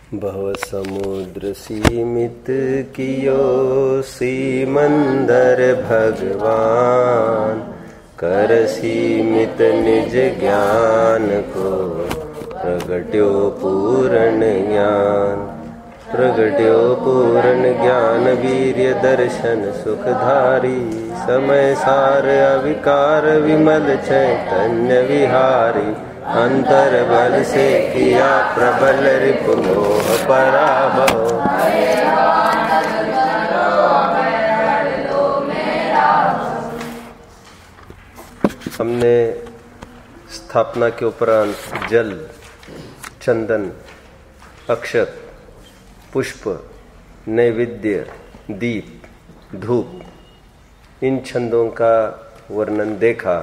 भव समुद्र सीमित कियो सिमंदर भगवान, कर सीमित निज ज्ञान को प्रगट्यो पूर्ण ज्ञान। प्रगट्यो पूर्ण ज्ञान वीर्य दर्शन सुखधारी, समय सार अविकार विमल चैतन्य विहारी। अंतर बल से किया प्रबल रिपु मोह पराभव। हमने स्थापना के उपरांत जल, चंदन, अक्षत, पुष्प, नैवेद्य, दीप, धूप, इन छंदों का वर्णन देखा।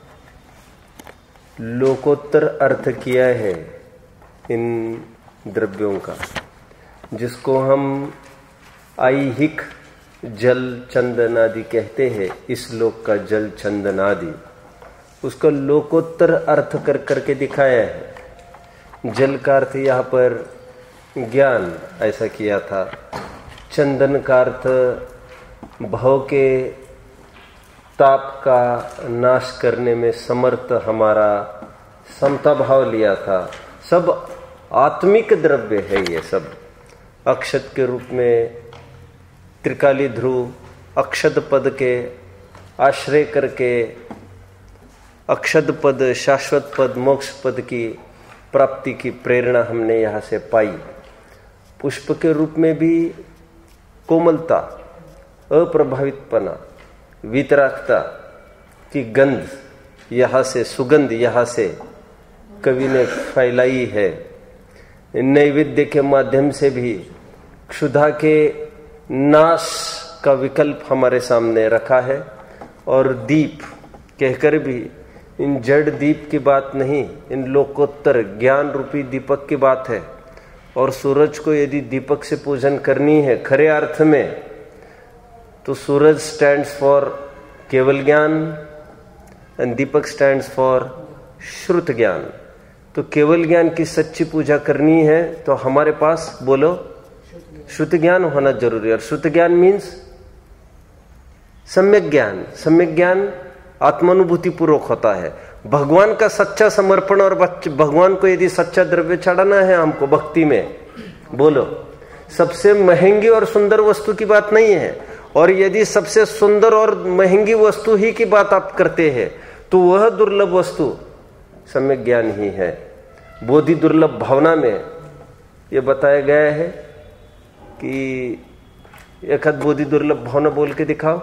लोकोत्तर अर्थ किया है इन द्रव्यों का, जिसको हम ऐहिक जल चंदन आदि कहते हैं। इस लोक का जल चंदन आदि उसका लोकोत्तर अर्थ कर करके दिखाया है। जल का अर्थ यहाँ पर ज्ञान ऐसा किया था। चंदन का अर्थ भव के ताप का नाश करने में समर्थ हमारा समता भाव लिया था। सब आत्मिक द्रव्य है। ये सब अक्षत के रूप में त्रिकाली ध्रुव अक्षत पद के आश्रय करके अक्षत पद, शाश्वत पद, मोक्ष पद की प्राप्ति की प्रेरणा हमने यहाँ से पाई। पुष्प के रूप में भी कोमलता, अप्रभावितपना, वितरागता की गंध, यहाँ से सुगंध यहाँ से कवि ने फैलाई है। नैवेद्य के माध्यम से भी क्षुधा के नाश का विकल्प हमारे सामने रखा है। और दीप कहकर भी इन जड़ दीप की बात नहीं, इन लोकोत्तर ज्ञान रूपी दीपक की बात है। और सूरज को यदि दीपक से पूजन करनी है खरे अर्थ में, तो सूरज स्टैंड्स फॉर केवल ज्ञान एंड दीपक स्टैंड्स फॉर श्रुत ज्ञान। तो केवल ज्ञान की सच्ची पूजा करनी है तो हमारे पास बोलो श्रुत ज्ञान होना जरूरी है। और श्रुत ज्ञान मीन्स सम्यक ज्ञान। सम्यक ज्ञान आत्मानुभूति पूर्वक होता है। भगवान का सच्चा समर्पण और भगवान को यदि सच्चा द्रव्य चढ़ाना है हमको भक्ति में, बोलो सबसे महंगी और सुंदर वस्तु की बात नहीं है। और यदि सबसे सुंदर और महंगी वस्तु ही की बात आप करते हैं तो वह दुर्लभ वस्तु सम्यक ज्ञान ही है। बोधि दुर्लभ भावना में यह बताया गया है कि एक हाथ बोधि दुर्लभ भावना बोल के दिखाओ।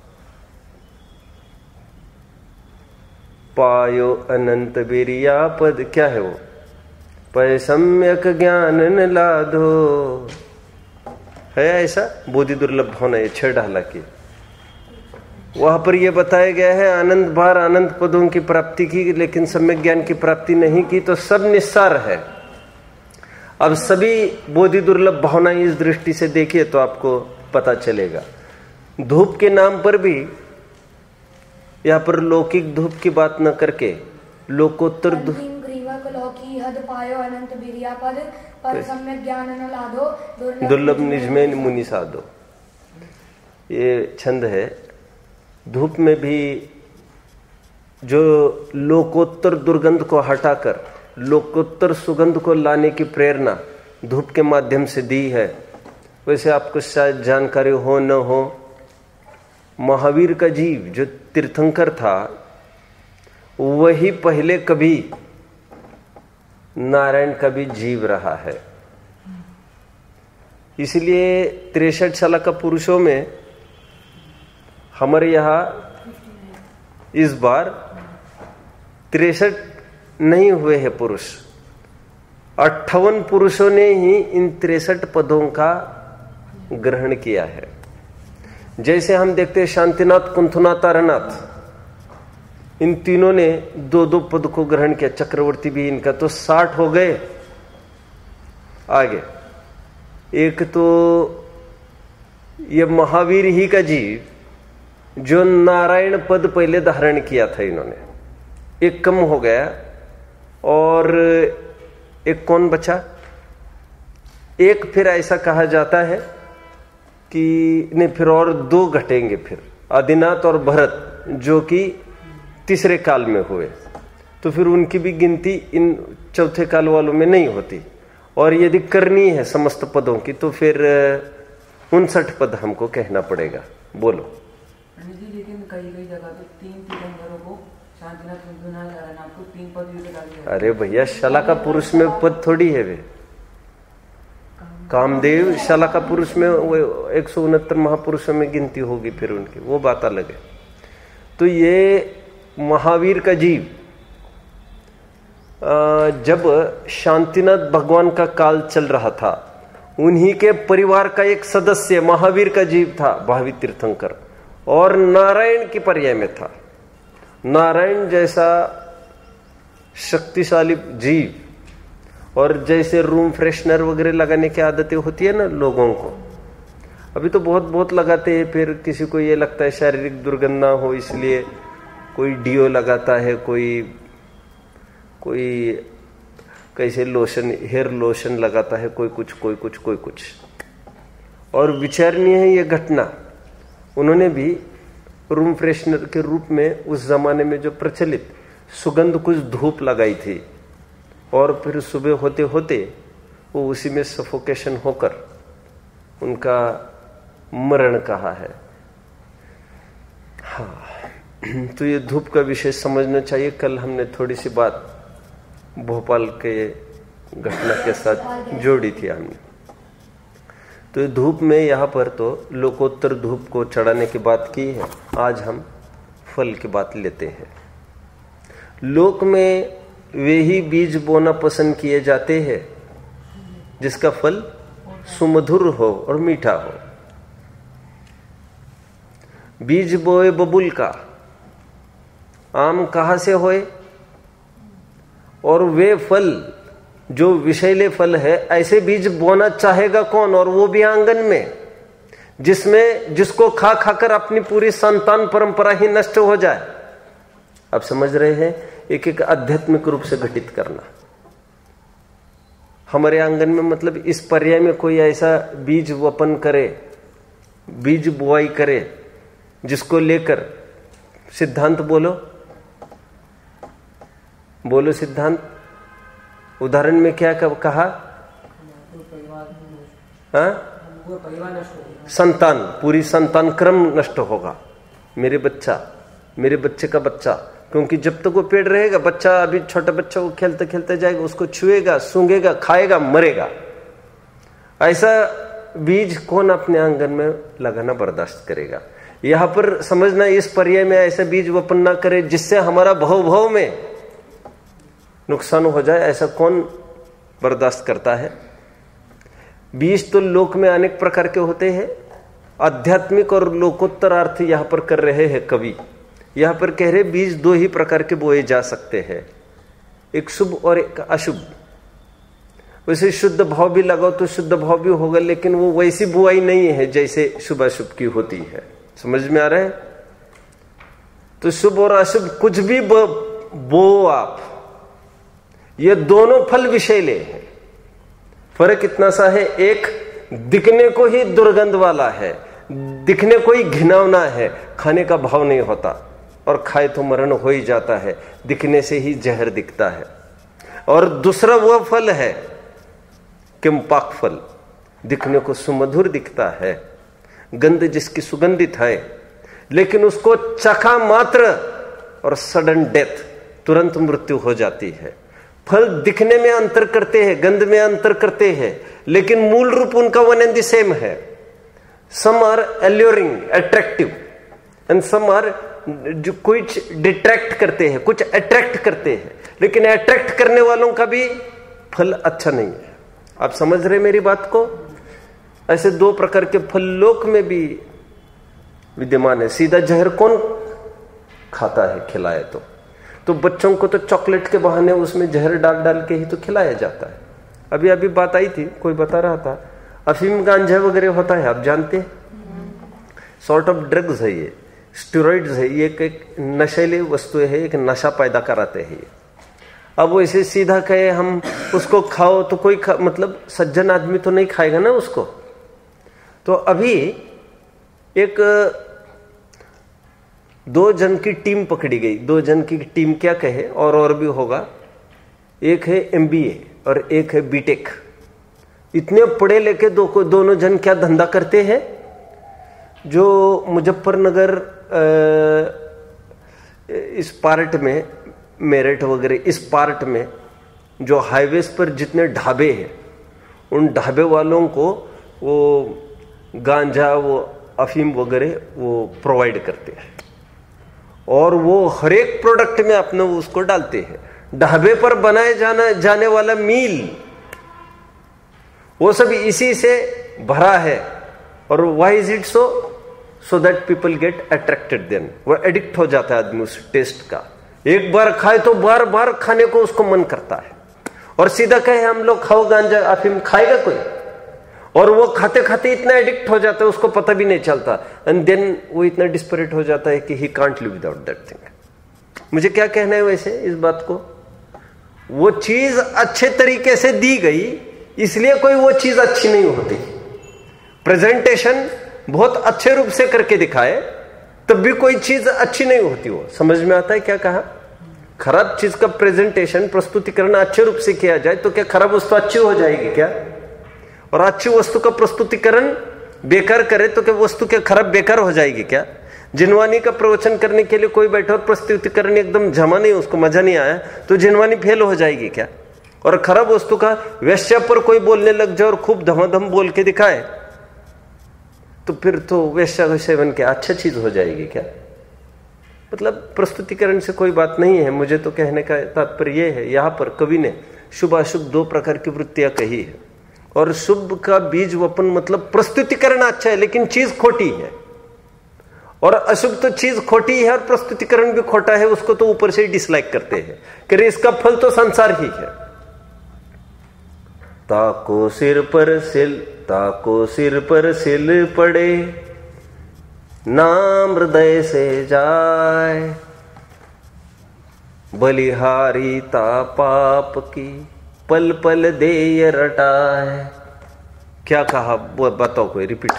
पायो अनंत बिरिया पद, क्या है वो? पय सम्यक ज्ञान न लाधो, है ऐसा? बोधि दुर्लभ भावना ये 6 ढाला की। वहां पर यह बताया गया है आनंद भार आनंद पदों की प्राप्ति की, लेकिन सम्यक ज्ञान की प्राप्ति नहीं की तो सब निस्सार है। अब सभी बोधि दुर्लभ भावना इस दृष्टि से देखिए तो आपको पता चलेगा। धूप के नाम पर भी यहाँ पर लौकिक धूप की बात न करके लोकोत्तर दुर्लभ निज में मुनि साधो, ये छंद है। धूप में भी जो लोकोत्तर दुर्गंध को हटाकर लोकोत्तर सुगंध को लाने की प्रेरणा धूप के माध्यम से दी है। वैसे आपको शायद जानकारी हो न हो, महावीर का जीव जो तीर्थंकर था वही पहले कभी नारायण का भी जीव रहा है। इसलिए 63 साल का पुरुषों में हमारे यहाँ इस बार 63 नहीं हुए हैं पुरुष, 58 पुरुषों ने ही इन 63 पदों का ग्रहण किया है। जैसे हम देखते हैं शांतिनाथ, कुंथुनाथ, तारानाथ, इन तीनों ने 2-2 पद को ग्रहण किया। चक्रवर्ती भी इनका तो 60 हो गए। आगे एक तो ये महावीर ही का जीव जो नारायण पद पहले धारण किया था इन्होंने, एक कम हो गया। और एक कौन बचा? एक फिर ऐसा कहा जाता है कि नहीं, फिर और 2 घटेंगे, फिर आदिनाथ और भरत जो कि तीसरे काल में हुए, तो फिर उनकी भी गिनती इन चौथे काल वालों में नहीं होती। और यदि करनी है समस्त पदों की तो फिर 59 पद हमको कहना पड़ेगा। बोलो। लेकिन कई जगह तो 3 तीर्थंकरों को शांतिनाथ चुना जा रहा है, आपको 3 पद भी डाल दिया। अरे भैया, शलाका पुरुष में पद थोड़ी है वे। कामदेव शलाका पुरुष में वो 169 महापुरुषों में गिनती होगी फिर उनकी, वो बात अलग है। तो ये महावीर का जीव जब शांतिनाथ भगवान का काल चल रहा था, उन्हीं के परिवार का एक सदस्य महावीर का जीव था भावी तीर्थंकर, और नारायण की पर्याय में था। नारायण जैसा शक्तिशाली जीव, और जैसे रूम फ्रेशनर वगैरह लगाने की आदतें होती है ना लोगों को, अभी तो बहुत बहुत लगाते हैं, फिर किसी को ये लगता है शारीरिक दुर्गंध ना हो इसलिए कोई डीओ लगाता है, कोई कैसे लोशन, हेयर लोशन लगाता है, कोई कुछ। और विचारणीय है ये घटना, उन्होंने भी रूम फ्रेशनर के रूप में उस जमाने में जो प्रचलित सुगंध कुछ धूप लगाई थी, और फिर सुबह होते होते वो उसी में सफोकेशन होकर उनका मरण कहा है। हाँ, तो ये धूप का विषय समझना चाहिए। कल हमने थोड़ी सी बात भोपाल के घटना के साथ जोड़ी थी हमने। तो धूप में यहाँ पर तो लोकोत्तर धूप को चढ़ाने की बात की है। आज हम फल की बात लेते हैं। लोक में वे ही बीज बोना पसंद किए जाते हैं जिसका फल सुमधुर हो और मीठा हो। बीज बोए बबूल का, आम कहाँ से होए? और वे फल जो विषैले फल है, ऐसे बीज बोना चाहेगा कौन? और वो भी आंगन में, जिसको खा खाकर अपनी पूरी संतान परंपरा ही नष्ट हो जाए। अब समझ रहे हैं, एक एक आध्यात्मिक रूप से घटित करना। हमारे आंगन में मतलब इस पर्याय में कोई ऐसा बीज वपन करे, बीज बुआई करे, जिसको लेकर सिद्धांत बोलो सिद्धांत। उदाहरण में क्या कहा? संतान, पूरी संतान क्रम नष्ट होगा। मेरे बच्चे का बच्चा, क्योंकि जब तक वो पेड़ रहेगा, बच्चा अभी छोटा बच्चा वो खेलते खेलते जाएगा, उसको छुएगा, सूंघेगा, खाएगा, मरेगा। ऐसा बीज कौन अपने आंगन में लगाना बर्दाश्त करेगा? यहां पर समझना, इस पर्याय में ऐसा बीज वपन ना करे जिससे हमारा भव में नुकसान हो जाए। ऐसा कौन बर्दाश्त करता है? बीज तो लोक में अनेक प्रकार के होते हैं। आध्यात्मिक और लोकोत्तर अर्थ यहां पर कर रहे हैं कवि। यहां पर कह रहे बीज 2 ही प्रकार के बोए जा सकते हैं, एक शुभ और एक अशुभ। वैसे शुद्ध भाव भी लगाओ तो शुद्ध भाव भी होगा, लेकिन वो वैसी बुआई नहीं है जैसे शुभ अशुभ की होती है। समझ में आ रहा है? तो शुभ और अशुभ कुछ भी बो आप, ये दोनों फल विषैले हैं। फर्क इतना सा है, एक दिखने को ही दुर्गंध वाला है, दिखने को ही घिनौना है, खाने का भाव नहीं होता, और खाए तो मरण हो ही जाता है, दिखने से ही जहर दिखता है। और दूसरा वह फल है किंपाक फल, दिखने को सुमधुर दिखता है, गंध जिसकी सुगंधित है, लेकिन उसको चखा मात्र और सडन डेथ, तुरंत मृत्यु हो जाती है। फल दिखने में अंतर करते हैं, गंध में अंतर करते हैं, लेकिन मूल रूप उनका वन एंड द सेम है। Some are alluring, attractive, and some are जो कुछ डिट्रैक्ट करते हैं, कुछ अट्रैक्ट करते हैं, लेकिन अट्रैक्ट करने वालों का भी फल अच्छा नहीं है। आप समझ रहे मेरी बात को? ऐसे 2 प्रकार के फल लोक में भी विद्यमान है। सीधा जहर कौन खाता है खिलाए तो बच्चों को तो चॉकलेट के बहाने उसमें जहर डाल डाल के ही तो खिलाया जाता है। अभी बात आई थी, कोई बता रहा था, अफीम गांजा वगैरह होता है, आप जानते हैं, सॉर्ट ऑफ ड्रग्स है ये, स्टेरॉइड्स है ये, एक नशीली वस्तु है, एक नशा पैदा कराते हैं ये। अब वो ऐसे सीधा कहे हम उसको खाओ तो कोई मतलब सज्जन आदमी तो नहीं खाएगा ना उसको। तो अभी एक 2 जन की टीम पकड़ी गई। 2 जन की टीम क्या कहे, और भी होगा। एक है MBA और एक है बीटेक। इतने पढ़े लेके दोनों जन क्या धंधा करते हैं, जो मुजफ्फरनगर इस पार्ट में, मेरठ वगैरह इस पार्ट में जो हाईवेज पर जितने ढाबे हैं, उन ढाबे वालों को वो गांजा, वो अफीम वगैरह वो प्रोवाइड करते हैं, और वो हर एक प्रोडक्ट में अपने उसको डालते हैं। ढाबे पर बनाए जाने वाला मील, वो सब इसी से भरा है। और why is it so that people get attracted, then वो एडिक्ट हो जाता है आदमी उस टेस्ट का। एक बार खाए तो बार बार खाने को उसको मन करता है। और सीधा कहे हम लोग खाओ गांजा अफीम, खाएगा कोई? और वो खाते खाते इतना एडिक्ट हो जाता है उसको पता भी नहीं चलता, एंड देन वो इतना डिस्परेट हो जाता है कि he can't live without that thing. मुझे क्या कहना है वैसे इस बात को, वो चीज अच्छे तरीके से दी गई इसलिए कोई वो चीज अच्छी नहीं होती। प्रेजेंटेशन बहुत अच्छे रूप से करके दिखाए तब भी कोई चीज अच्छी नहीं होती। वो समझ में आता है क्या कहा? खराब चीज का प्रेजेंटेशन, प्रस्तुतिकरण अच्छे रूप से किया जाए तो क्या खराब वस्तु अच्छी हो जाएगी क्या? और अच्छी वस्तु का प्रस्तुतिकरण बेकार करे तो क्या वस्तु क्या खराब बेकार हो जाएगी क्या? जिनवानी का प्रवचन करने के लिए कोई बैठा और प्रस्तुतिकरण एकदम जमा नहीं, उसको मजा नहीं आया, तो जिनवानी फेल हो जाएगी क्या? और खराब वस्तु का वेश्या पर कोई बोलने लग जाए और खूब धमाधम बोल के दिखाए तो फिर तो वेश्या का सेवन क्या अच्छा चीज हो जाएगी क्या? मतलब प्रस्तुतिकरण से कोई बात नहीं है। मुझे तो कहने का तात्पर्य यह है, यहां पर कवि ने शुभ अशुभ 2 प्रकार की वृत्तियां कही है, और शुभ का बीज वपन मतलब प्रस्तुतिकरण अच्छा है लेकिन चीज खोटी है, और अशुभ तो चीज खोटी है और प्रस्तुतिकरण भी खोटा है, उसको तो ऊपर से ही डिसलाइक करते हैं कि इसका फल तो संसार ही है। ताको सिर पर सिल पड़े, नाम हृदय से जाए, बलिहारी ता पाप की, पल पल देय रटाए। क्या कहा बताओ, कोई रिपीट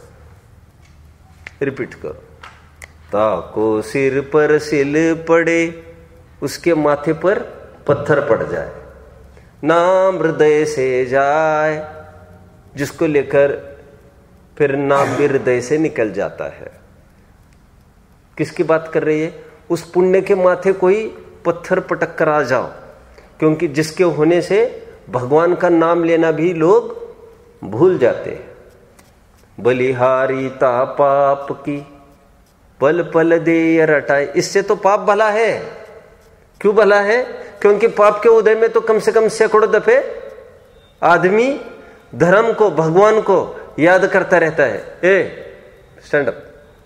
करो। ताको सिर पर सिल पड़े, उसके माथे पर पत्थर पड़ जाए, नाम हृदय से जाए, जिसको लेकर फिर नाम भी हृदय से निकल जाता है। किसकी बात कर रही है? उस पुण्य के माथे कोई पत्थर पटक कर आ जाओ, क्योंकि जिसके होने से भगवान का नाम लेना भी लोग भूल जाते हैं। बलिहारी ता पाप की, पल पल देय रटाए। इससे तो पाप भला है। क्यों भला है? क्योंकि पाप के उदय में तो कम से कम सैकड़ों दफे आदमी धर्म को, भगवान को याद करता रहता है। Stand up.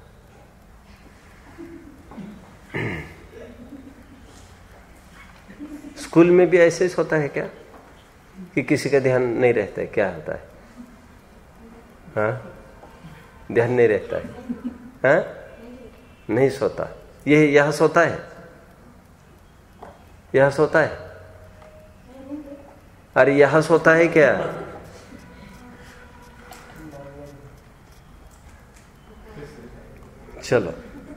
स्कूल में भी ऐसे ही होता है क्या कि किसी का ध्यान नहीं रहता है? क्या होता है? हाँ, ध्यान नहीं रहता है। हाँ, नहीं सोता। ये यहां सोता है, यहां सोता है। अरे यहां सोता है क्या? चलो,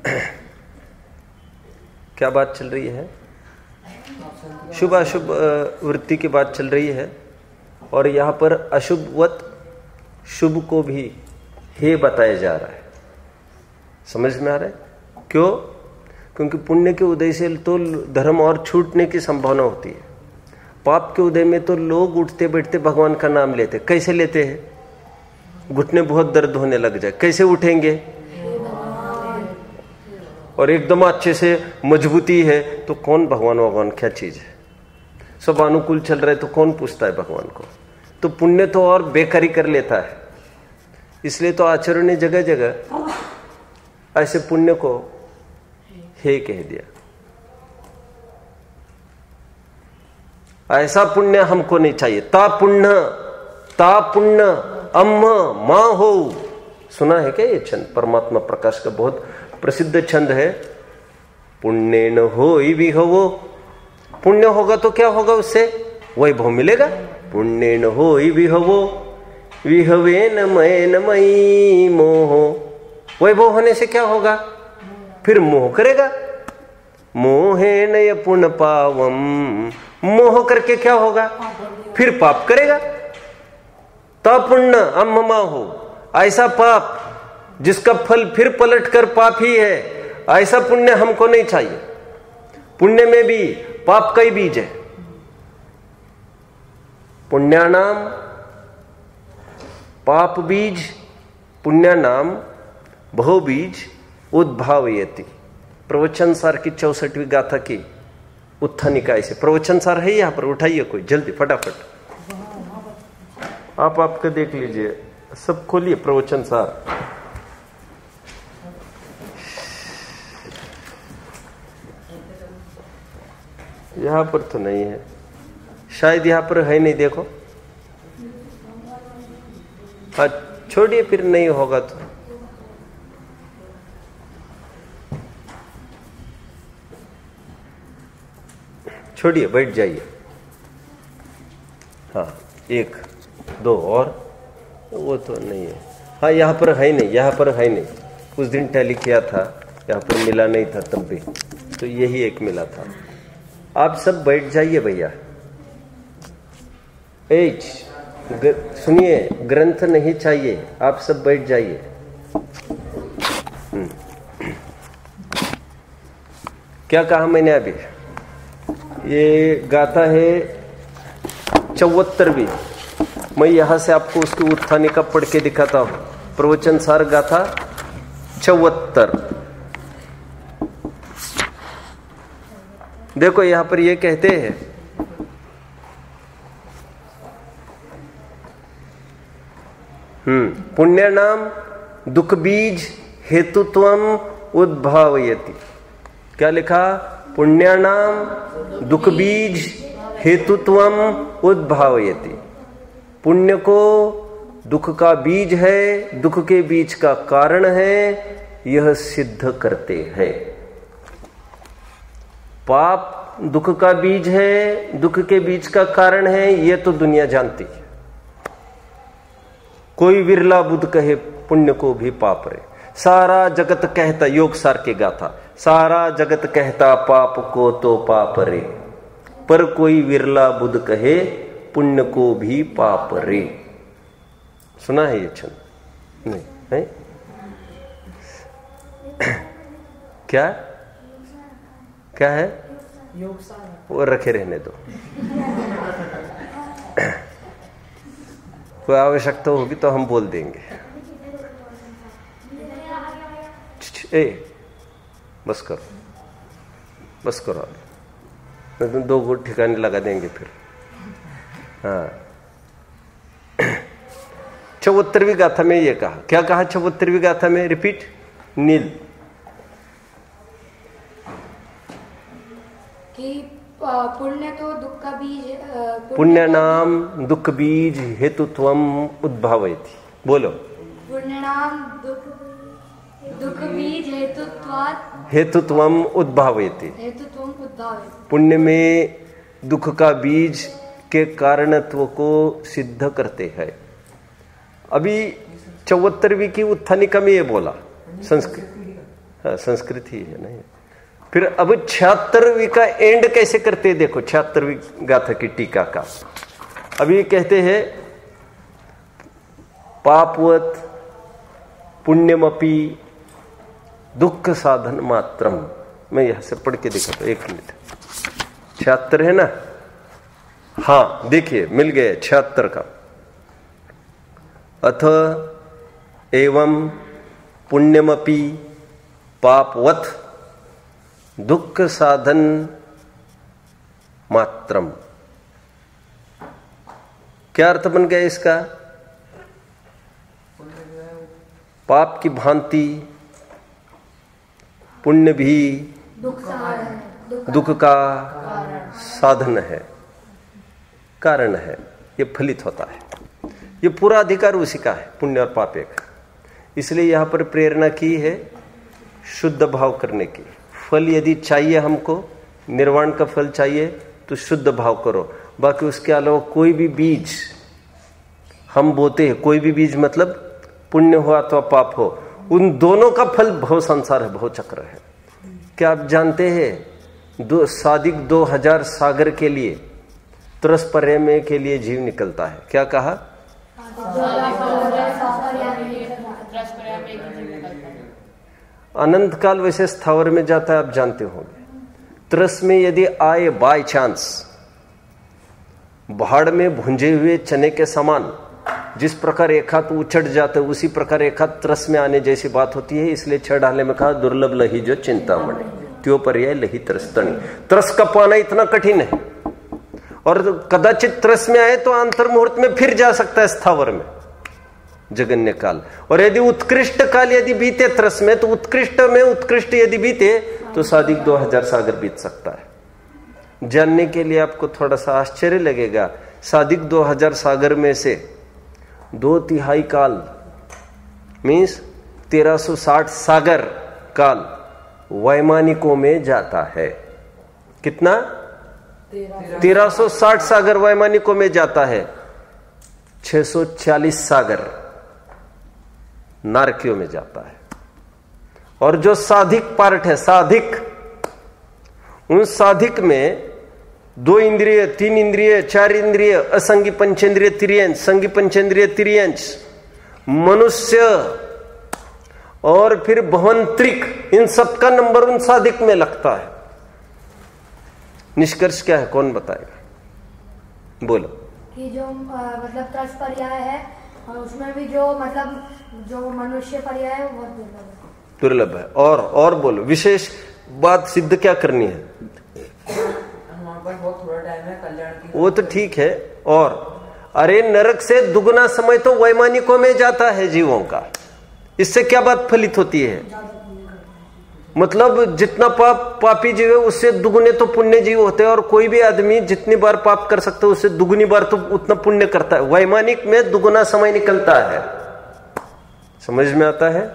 क्या बात चल रही है? शुभ अशुभ वृत्ति की बात चल रही है, और यहां पर अशुभवत शुभ को भी हे बताया जा रहा है। समझ में आ रहा है? क्यों? क्योंकि पुण्य के उदय से तो धर्म और छूटने की संभावना होती है। पाप के उदय में तो लोग उठते बैठते भगवान का नाम लेते। कैसे लेते हैं? घुटने बहुत दर्द होने लग जाए, कैसे उठेंगे? और एकदम अच्छे से मजबूती है तो कौन भगवान क्या चीज है? सब अनुकूल चल रहा है तो कौन पूछता है भगवान को? तो पुण्य तो और बेकारी कर लेता है। इसलिए तो आचार्यों ने जगह जगह ऐसे पुण्य को हे कह दिया। ऐसा पुण्य हमको नहीं चाहिए। ता पुण्य अम्म मां हो। सुना है क्या ये छंद? परमात्मा प्रकाश का बहुत प्रसिद्ध छंद है। पुण्य न हो भी हो, पुण्य होगा तो क्या होगा, उससे वैभव मिलेगा। पुण्य न हो विहवो विहवेन मयन मयी मोहो। वैभव होने से क्या होगा, फिर मोह करेगा। मोहे नय पुण्य पावम, मोह करके क्या होगा, फिर पाप करेगा। तब पुण्य अम्मा हो, ऐसा पाप जिसका फल फिर पलट कर पाप ही है, ऐसा पुण्य हमको नहीं चाहिए। पुण्य में भी पाप का ही बीज है। पुण्यानाम पाप बीज, पुण्यानाम बहु बीज उद्भावयति। प्रवचन सार की 64वीं गाथा की उत्थानिकाय से प्रवचन सार है यहां पर, उठाइए कोई जल्दी फटाफट। आप आपका देख लीजिए, सब खोलिए प्रवचन सार। यहां पर तो नहीं है, शायद यहां पर है नहीं, देखो। हाँ छोड़िए, फिर नहीं होगा तो छोड़िए, बैठ जाइए। हाँ 1 2 और वो तो नहीं है। हाँ यहाँ पर है नहीं, यहाँ पर है नहीं। उस दिन टैली किया था, यहाँ पर मिला नहीं था तब भी, तो यही एक मिला था। आप सब बैठ जाइए भैया। सुनिए, ग्रंथ नहीं चाहिए, आप सब बैठ जाइए। क्या कहा मैंने अभी, ये गाथा है 74वीं। मैं यहां से आपको उसकी उत्थानिका पढ़ के दिखाता हूं। प्रवचन सार गाथा 74। देखो यहां पर ये कहते हैं, पुण्य नाम दुख बीज हेतुत्वम उद्भावयति। क्या लिखा, पुण्यानाम दुख बीज हेतुत्वम उद्भावयति। पुण्य को दुख का बीज है, दुख के बीज का कारण है, यह सिद्ध करते हैं। पाप दुख का बीज है, दुख के बीज का कारण है, यह तो दुनिया जानती है। कोई विरला बुद्ध कहे पुण्य को भी पाप रे। सारा जगत कहता, योग सार के गाथा, सारा जगत कहता पाप को तो पाप रे, पर कोई विरला बुद्ध कहे पुण्य को भी पाप रे। सुना है ये छंद? नहीं है? क्या क्या है? वो रखे रहने दो। कोई आवश्यकता होगी तो हम बोल देंगे। बस करो, बस करो, नहीं तो 2 गुट ठिकाने लगा देंगे फिर। हाँ 74वीं गाथा में ये कहा, क्या कहा 74वीं गाथा में, रिपीट नील, कि पुण्य तो दुख का बीज, पुण्य नाम दुख बीज हेतुत्वम उद्भावयति। बोलो, पुण्य नाम दुख बीज हेतुत्वम उद्भावयति। हेतुत्वम उद्भावयति। पुण्य में दुख का बीज के कारणत्व को सिद्ध करते हैं। अभी 74वीं की उत्थानिका में ये बोला, संस्कृत, हाँ संस्कृत ही है नहीं। फिर अब 76वीं का एंड कैसे करते हैं, देखो 76वीं गाथा की टीका का। अभी कहते हैं पापवत पुण्यमपि दुख साधन मात्रम। मैं यहां से पढ़ के दिखाता हूं, 1 मिनट। 76 है ना? हाँ देखिए मिल गया 76 का। अथ एवं पुण्यमपि पापवत दुख साधन मात्रम। क्या अर्थ बन गया इसका? पाप की भांति पुण्य भी दुख का साधन है, कारण है, ये फलित होता है। ये पूरा अधिकार उसी का है, पुण्य और पाप एक। इसलिए यहां पर प्रेरणा की है शुद्ध भाव करने की। फल यदि चाहिए हमको, निर्वाण का फल चाहिए, तो शुद्ध भाव करो। बाकी उसके अलावा कोई भी बीज हम बोते हैं, कोई भी बीज मतलब पुण्य हो अथवा पाप हो, उन दोनों का फल भव संसार है, भव चक्र है। क्या आप जानते हैं सादिक 2000 सागर के लिए त्रस पर्याय के लिए जीव निकलता है। क्या कहा? अनंत काल वैसे स्थावर में जाता है, आप जानते होंगे। त्रस में यदि आए बाय चांस, भाड़ में भुंजे हुए चने के समान जिस प्रकार एक हाथ उछट जाते उसी प्रकार एक हाथ त्रस में आने जैसी बात होती है। इसलिए 6 डाले में कहा दुर्लभ लही जो चिंतामणि, त्यो पर्याय लही त्रस तणी। त्रस का पाना इतना कठिन है और कदाचित त्रस में आए तो अंतर मुहूर्त में फिर जा सकता है स्थावर में, जगन्य काल। और यदि उत्कृष्ट काल यदि बीते त्रस में, तो उत्कृष्ट में उत्कृष्ट यदि बीते तो सादिक 2000 सागर बीत सकता है। जानने के लिए आपको थोड़ा सा आश्चर्य लगेगा, सादिक 2000 सागर में से 2/3 काल मीन्स 1360 सागर काल वैमानिकों में जाता है। कितना? 1360 सागर वैमानिकों में जाता है। 640 सागर नारकियों में जाता है। और जो साधिक पार्ट है, साधिक, उन साधिक में 2 इंद्रिय, 3 इंद्रिय, 4 इंद्रिय, असंगी पंचेंद्रिय तिर्यंश, संगी पंचेंद्रिय तिर्यंश, मनुष्य और फिर भवंत्रिक, इन सबका नंबर उन साधिक में लगता है। निष्कर्ष क्या है, कौन बताएगा? बोलो। कि जो मतलब त्रस पर्याय है और उसमें भी जो मतलब जो मनुष्य पर्याय है वो दुर्लभ है। और बोलो, विशेष बात सिद्ध क्या करनी है? बहुत थोड़ा टाइम है कल्याण की। वो तो ठीक है। और अरे नरक से दुगना समय तो वैमानिकों में जाता है जीवों का। इससे क्या बात फलित होती है? मतलब जितना पापी जीव है उससे दुगने तो पुण्य जीव होते हैं। और कोई भी आदमी जितनी बार पाप कर सकता है उससे दुगनी बार तो उतना पुण्य करता है। वैमानिक में दुगना समय निकलता है। समझ में आता है?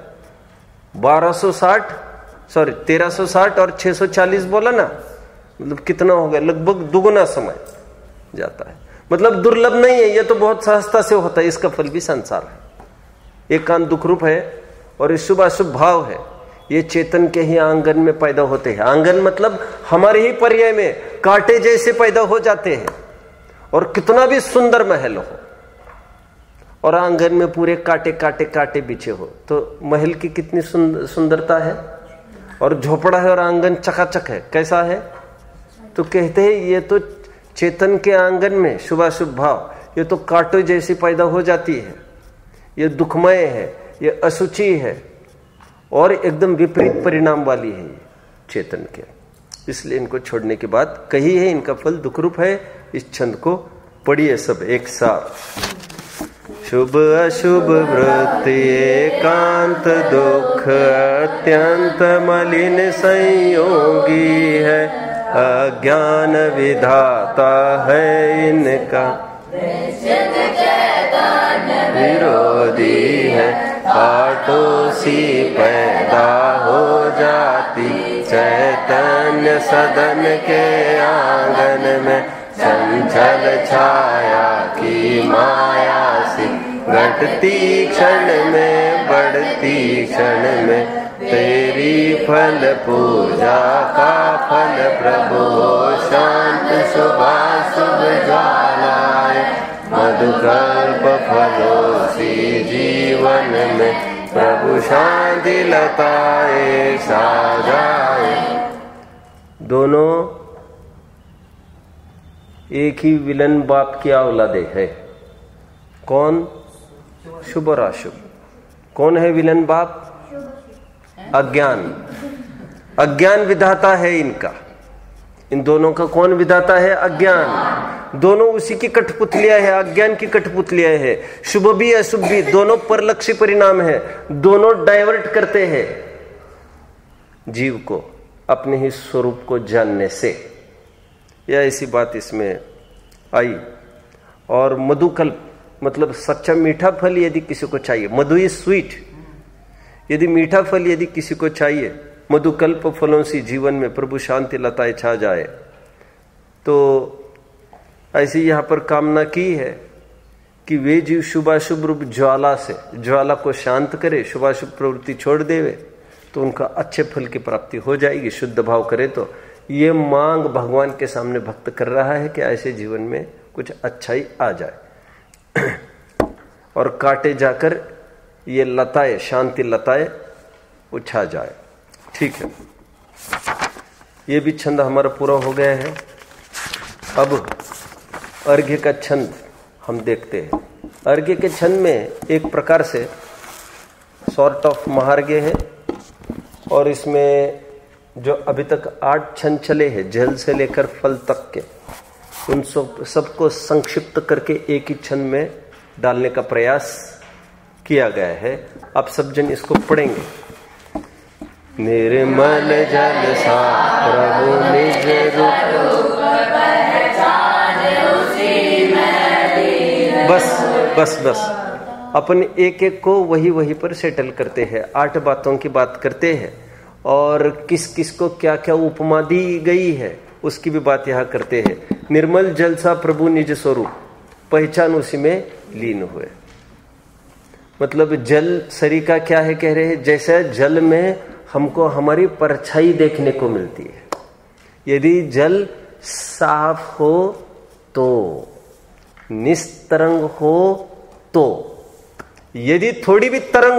1360 और 640 बोला ना, मतलब कितना हो गया? लगभग दुगना समय जाता है। मतलब दुर्लभ नहीं है, ये तो बहुत सहजता से होता है। इसका फल भी संसार है। एक कान दुख रूप है और ये शुभ अशुभ भाव है, ये चेतन के ही आंगन में पैदा होते हैं। आंगन मतलब हमारे ही पर्याय में कांटे जैसे पैदा हो जाते हैं। और कितना भी सुंदर महल हो और आंगन में पूरे कांटे कांटे कांटे बिछे हो तो महल की कितनी सुंदरता है। और झोपड़ा है और आंगन चकाचक है, कैसा है? तो कहते हैं ये तो चेतन के आंगन में शुभाशुभ भाव, ये तो कांटों जैसी पैदा हो जाती है। ये दुखमय है, ये अशुचि है और एकदम विपरीत परिणाम वाली है ये चेतन के। इसलिए इनको छोड़ने के बाद कही है इनका फल दुख रूप है। इस छंद को पढ़िए सब एक साथ। शुभ अशुभ वृत्ति एकांत दुख अत्यंत मलिन संयोगी है। अज्ञान विधाता है इनका, विरोधी है। कांटों सी पैदा हो जाती चैतन्य सदन के आंगन में। चंचल छाया की माया सी घटती क्षण में बढ़ती क्षण में। तेरी फल पूजा का फल प्रभु हो शांत शुभाशुभ ज्वालाएं। मधुकल्प फलों सी जीवन में प्रभु शांति लताएं साजाए। दोनों एक ही विलन बाप की औलादे है। कौन? शुभ और अशुभ। कौन है विलन बाप? अज्ञान। अज्ञान विधाता है इनका। इन दोनों का कौन विधाता है? अज्ञान। दोनों उसी की कठपुतलियां है, अज्ञान की कठपुतलियां है। शुभ भी अशुभ भी दोनों परलक्षी परिणाम है। दोनों डाइवर्ट करते हैं जीव को अपने ही स्वरूप को जानने से। यह ऐसी बात इसमें आई। और मधुकल्प मतलब सच्चा मीठा फल यदि किसी को चाहिए, मधु इज स्वीट, यदि मीठा फल यदि किसी को चाहिए, मधुकल्प फलों से जीवन में प्रभु शांति लताएं छा जाए तो ऐसी यहाँ पर कामना की है कि वे जीव शुभाशुभ रूप ज्वाला से ज्वाला को शांत करे, शुभाशुभ प्रवृत्ति छोड़ देवे, तो उनका अच्छे फल की प्राप्ति हो जाएगी। शुद्ध भाव करे तो ये मांग भगवान के सामने भक्त कर रहा है कि ऐसे जीवन में कुछ अच्छाई आ जाए और काटे जाकर ये लताएं, शांति लताएं उछा जाए। ठीक है, ये भी छंद हमारा पूरा हो गया है। अब अर्घ्य का छंद हम देखते हैं। अर्घ्य के छंद में एक प्रकार से सॉर्ट ऑफ महार्घ्य है और इसमें जो अभी तक 8 छंद चले हैं जल से लेकर फल तक के, उन सबको संक्षिप्त करके एक ही छंद में डालने का प्रयास किया गया है। आप सब जन इसको पढ़ेंगे। निर्मल जल सा प्रभु निज रूप, बस अपन एक एक को वही पर सेटल करते हैं। 8 बातों की बात करते हैं और किस किस को क्या क्या उपमा दी गई है उसकी भी बात यहाँ करते हैं। निर्मल जल सा प्रभु निज स्वरूप, पहचान उसी में लीन हुए। मतलब जल सरिका क्या है कह रहे हैं, जैसे जल में हमको हमारी परछाई देखने को मिलती है। यदि जल साफ हो तो, निस्तरंग हो तो, यदि थोड़ी भी तरंग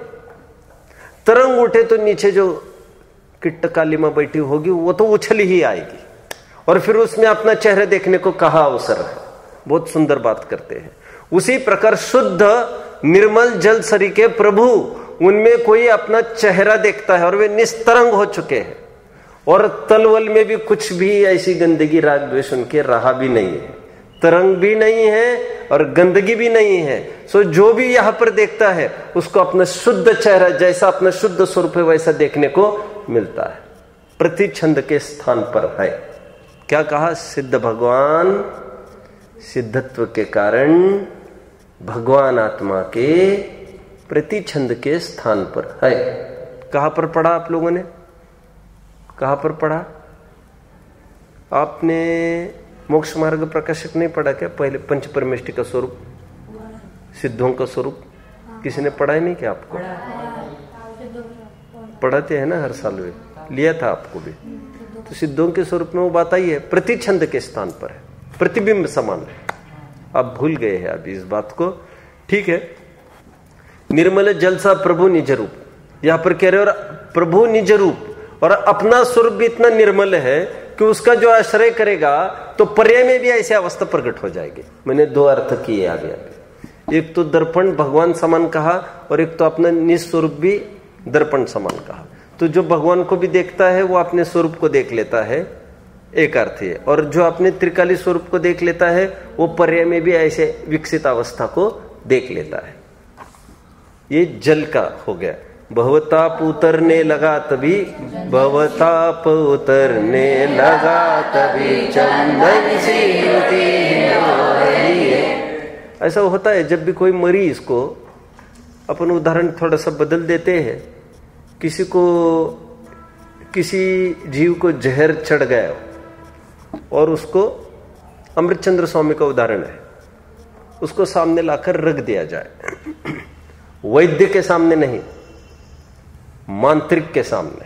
उठे तो नीचे जो किट्ट कालीमा बैठी होगी वो तो उछल ही आएगी और फिर उसमें अपना चेहरा देखने को कहाँ अवसर है। बहुत सुंदर बात करते हैं। उसी प्रकार शुद्ध निर्मल जल सरिके प्रभु, उनमें कोई अपना चेहरा देखता है और वे निस्तरंग हो चुके हैं और तलवल में भी कुछ भी ऐसी गंदगी राग द्वेष उनके रहा भी नहीं है, तरंग भी नहीं है और गंदगी भी नहीं है। सो जो भी यहां पर देखता है उसको अपना शुद्ध चेहरा, जैसा अपना शुद्ध स्वरूप है वैसा देखने को मिलता है। प्रति छंद के स्थान पर है। क्या कहा? सिद्ध भगवान सिद्धत्व के कारण भगवान आत्मा के प्रति छंद के स्थान पर है। कहां पर पढ़ा आप लोगों ने? कहां पर पढ़ा आपने? मोक्ष मार्ग प्रकाशक नहीं पढ़ा क्या? पहले पंच परमेष्टि का स्वरूप, सिद्धों का स्वरूप किसी ने पढ़ा ही नहीं क्या आपको? पढ़ाते हैं ना हर साल, वे लिया था आपको भी। तो सिद्धों के स्वरूप में वो बात आई है, प्रति छंद के स्थान पर है, प्रतिबिंब समान है। आप भूल गए हैं अभी इस बात को। ठीक है, निर्मल जल सा प्रभु निज रूप, यहां पर कह रहे हो प्रभु निज रूप, और अपना स्वरूप भी इतना निर्मल है कि उसका जो आश्रय करेगा तो पर्याय में भी ऐसी अवस्था प्रकट हो जाएगी। मैंने 2 अर्थ किए आगे। एक तो दर्पण भगवान समान कहा और एक तो अपना निस्वरूप भी दर्पण समान कहा। तो जो भगवान को भी देखता है वो अपने स्वरूप को देख लेता है, एक अर्थ है। और जो अपने त्रिकाली स्वरूप को देख लेता है वो पर्याय में भी ऐसे विकसित अवस्था को देख लेता है। ये जल का हो गया। भवताप उतरने लगा तभी, भवताप उतरने लगा तभी चंदन सी हो रही है। ऐसा होता है जब भी कोई मरीज को, अपन उदाहरण थोड़ा सा बदल देते हैं, किसी को, किसी जीव को जहर चढ़ गया और उसको, अमृतचंद्र स्वामी का उदाहरण है, उसको सामने लाकर रख दिया जाए, वैद्य के सामने नहीं, मांत्रिक के सामने।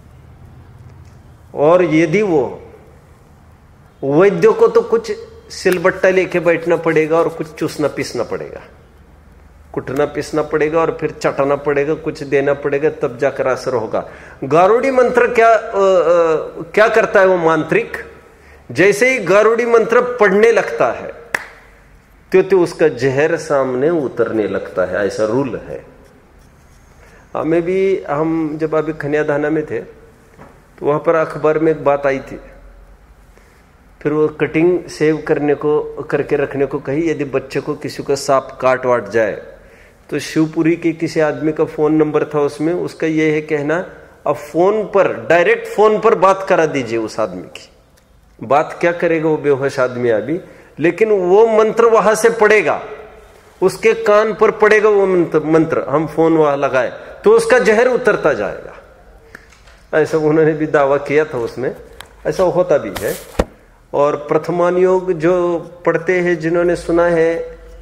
और यदि वो वैद्य को तो कुछ सिलबट्टा लेके बैठना पड़ेगा और कुछ चूसना पीसना पड़ेगा, कुटना पीसना पड़ेगा और फिर चटाना पड़ेगा, कुछ देना पड़ेगा, तब जाकर असर होगा। गारुड़ी मंत्र क्या करता है वो मांत्रिक? जैसे ही गारुड़ी मंत्र पढ़ने लगता है तो उसका जहर सामने उतरने लगता है। ऐसा रूल है। हमें भी, हम जब अभी खनियाधाना में थे तो वहां पर अखबार में एक बात आई थी, फिर वो कटिंग सेव करने को, करके रखने को कही। यदि बच्चे को किसी को सांप काट वाट जाए तो शिवपुरी के किसी आदमी का फोन नंबर था उसमें, उसका ये है कहना, अब फोन पर, डायरेक्ट फोन पर बात करा दीजिए उस आदमी की। बात क्या करेगा वो बेहोश आदमी अभी, लेकिन वो मंत्र वहां से पड़ेगा, उसके कान पर पड़ेगा वो मंत्र, हम फोन वहां लगाए तो उसका जहर उतरता जाएगा। ऐसा उन्होंने भी दावा किया था उसमें, ऐसा होता भी है। और प्रथमान योग जो पढ़ते हैं, जिन्होंने सुना है,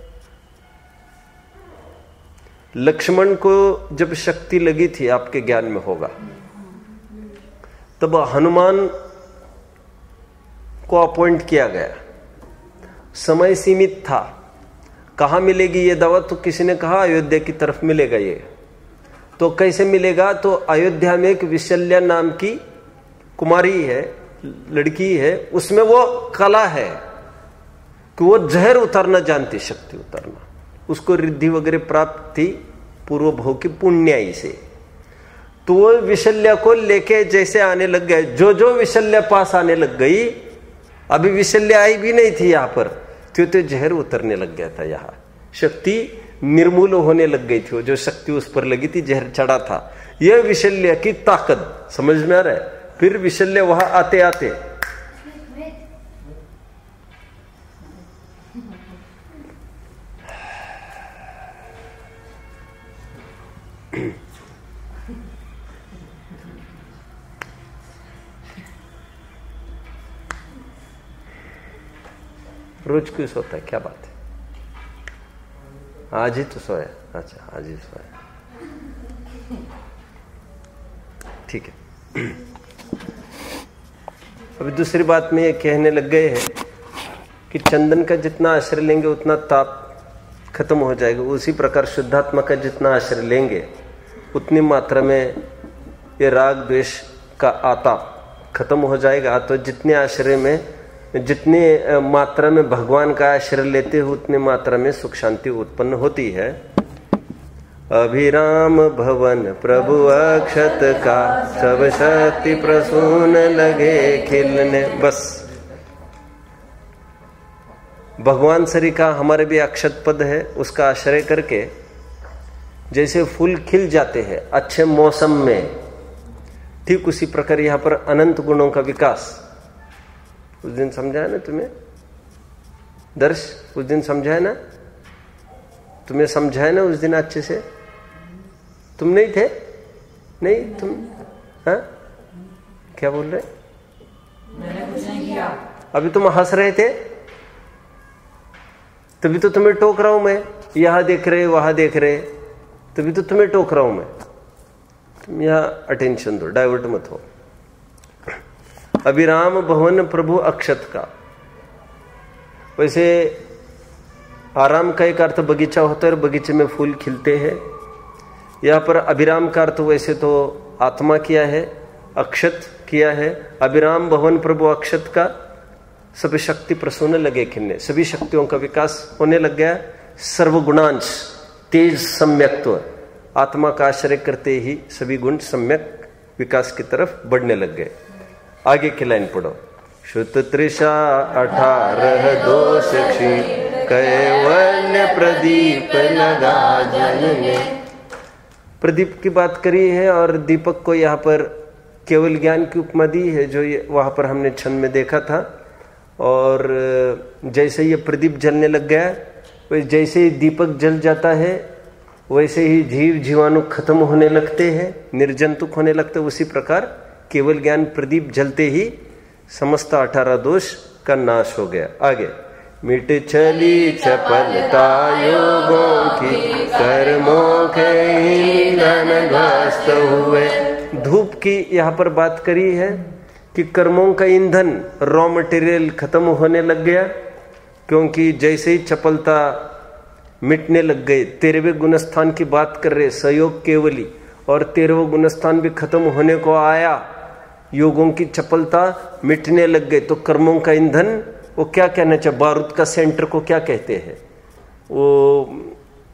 लक्ष्मण को जब शक्ति लगी थी, आपके ज्ञान में होगा, तब हनुमान को अपॉइंट किया गया। समय सीमित था। कहाँ मिलेगी ये दवा? तो किसी ने कहा अयोध्या की तरफ मिलेगा ये। तो कैसे मिलेगा? तो अयोध्या में एक विशल्या नाम की कुमारी है, लड़की है, उसमें वो कला है कि वो जहर उतारना जानती, शक्ति उतारना। उसको रिद्धि वगैरह प्राप्त थी पूर्व भोग की पुण्याई से। तो वो विशल्या को लेके जैसे आने लग गए, जो विशल्या पास आने लग गई, अभी विशल्या आई भी नहीं थी यहां पर, तो जहर उतरने लग गया था। यहाँ शक्ति निर्मूल होने लग गई थी। वो जो शक्ति उस पर लगी थी, जहर चढ़ा था। यह विशल्या की ताकत समझ में आ रहा है। फिर विशल्या वहां आते आते रोज क्यों सोता है? क्या बात है? आज ही तो सोया। अच्छा, आज ही सोया, ठीक है। अभी दूसरी बात में ये कहने लग गए हैं कि चंदन का जितना आश्रय लेंगे उतना ताप खत्म हो जाएगा। उसी प्रकार शुद्धात्मा का जितना आश्रय लेंगे उतनी मात्रा में ये राग द्वेष का आताप खत्म हो जाएगा। तो जितने आश्रय में, जितनी मात्रा में भगवान का आश्रय लेते हो, उतनी मात्रा में सुख शांति उत्पन्न होती है। अभिराम भवन प्रभु अक्षत का, सब शक्ति प्रसून लगे खिलने। बस भगवान श्री का हमारे भी अक्षत पद है, उसका आश्रय करके जैसे फूल खिल जाते हैं अच्छे मौसम में, ठीक उसी प्रकार यहां पर अनंत गुणों का विकास। उस दिन समझा है ना तुम्हें दर्श? उस दिन समझा है ना तुम्हें? समझा है ना उस दिन अच्छे से? तुम नहीं थे? नहीं तुम? हाँ, क्या बोल रहे? मैंने कुछ नहीं किया। अभी तुम हंस रहे थे, तभी तो तुम्हें टोक रहा हूं मैं। यहां देख रहे, वहां देख रहे, तभी तो तुम्हें टोक रहा हूं मैं। तुम यहां अटेंशन दो, डाइवर्ट मत हो। अभिराम भवन प्रभु अक्षत का, वैसे आराम का एक अर्थ बगीचा होता है और बगीचे में फूल खिलते हैं। यहां पर अभिराम का अर्थ वैसे तो आत्मा किया है, अक्षत किया है। अभिराम भवन प्रभु अक्षत का, सब शक्ति प्रसून लगे खिलने, सभी शक्तियों का विकास होने लग गया। सर्वगुणांश तेज सम्यक्त्व, आत्मा का आश्रय करते ही सभी गुण सम्यक विकास की तरफ बढ़ने लग गए। आगे की लाइन पढ़ो। श्रुत त्रिषा 18 दोष क्षीण, कैवल्य प्रदीप लगा जन में। प्रदीप की बात करी है और दीपक को यहाँ पर केवल ज्ञान की उपमा दी है, जो ये वहां पर हमने छंद में देखा था। और जैसे ये प्रदीप जलने लग गया, जैसे ही दीपक जल जाता है, वैसे ही जीव जीवाणु खत्म होने लगते हैं, निर्जंतुक होने लगते हैं। उसी प्रकार केवल ज्ञान प्रदीप जलते ही समस्त 18 दोष का नाश हो गया। आगे, मिट चली चपलता योगों की, कर्मों के ईंधन ध्वस्त हुए। धूप की यहाँ पर बात करी है कि कर्मों का ईंधन, रॉ मटेरियल खत्म होने लग गया, क्योंकि जैसे ही चपलता मिटने लग गए। 13वें गुणस्थान की बात कर रहे, सहयोग केवली, और 13वां गुणस्थान भी खत्म होने को आया। योगों की चपलता मिटने लग गए, तो कर्मों का ईंधन, वो क्या कहना चाहिए, बारूद का सेंटर को क्या कहते हैं? वो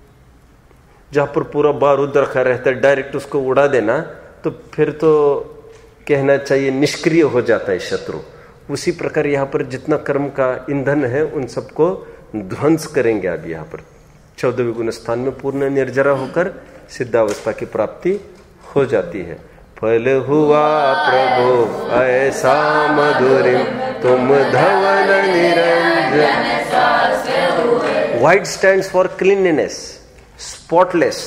जहां पर पूरा बारूद रखा रहता है, डायरेक्ट उसको उड़ा देना, तो फिर तो कहना चाहिए निष्क्रिय हो जाता है शत्रु। उसी प्रकार यहाँ पर जितना कर्म का ईंधन है, उन सबको ध्वंस करेंगे। अब यहाँ पर 14वें गुणस्थान में पूर्ण निर्जरा होकर सिद्धावस्था की प्राप्ति हो जाती है। फल हुआ प्रभु ऐसा मधुरिम, तुम धवल निरंजन। White stands for cleanliness, spotless,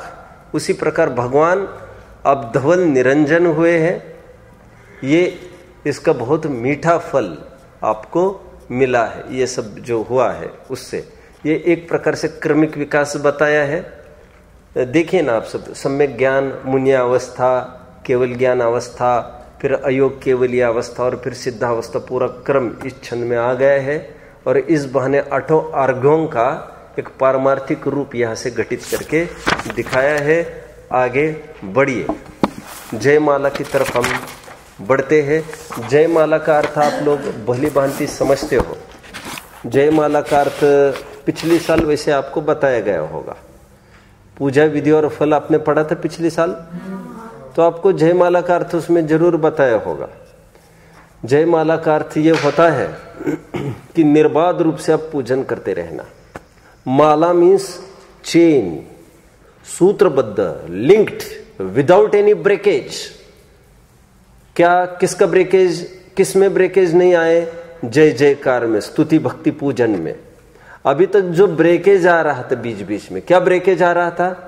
बेदाग। उसी प्रकार भगवान अब धवल निरंजन हुए हैं। ये इसका बहुत मीठा फल आपको मिला है। ये सब जो हुआ है उससे ये एक प्रकार से क्रमिक विकास बताया है। देखिए ना आप सब, सम्यक ज्ञान मुन्यावस्था, केवल ज्ञान अवस्था, फिर अयोग केवलीय अवस्था और फिर सिद्धावस्था, पूरा क्रम इस छंद में आ गया है। और इस बहाने 8 अर्घों का एक पारमार्थिक रूप यहाँ से घटित करके दिखाया है। आगे बढ़िए, जयमाला की तरफ हम बढ़ते हैं। जयमाला का अर्थ आप लोग भली भांति समझते हो। जयमाला का अर्थ पिछले साल वैसे आपको बताया गया होगा। पूजा विधि और फल आपने पढ़ा था पिछले साल, तो आपको जयमाला का अर्थ उसमें जरूर बताया होगा। जयमाला का अर्थ ये होता है कि निर्बाध रूप से आप पूजन करते रहना। माला मीन्स चेन, सूत्रबद्ध, लिंक्ड, विदाउट एनी ब्रेकेज। क्या किसका ब्रेकेज, किस में ब्रेकेज नहीं आए? जय जयकार में, स्तुति भक्ति पूजन में। अभी तक जो ब्रेकेज आ रहा था बीच बीच में, क्या ब्रेकेज आ रहा था?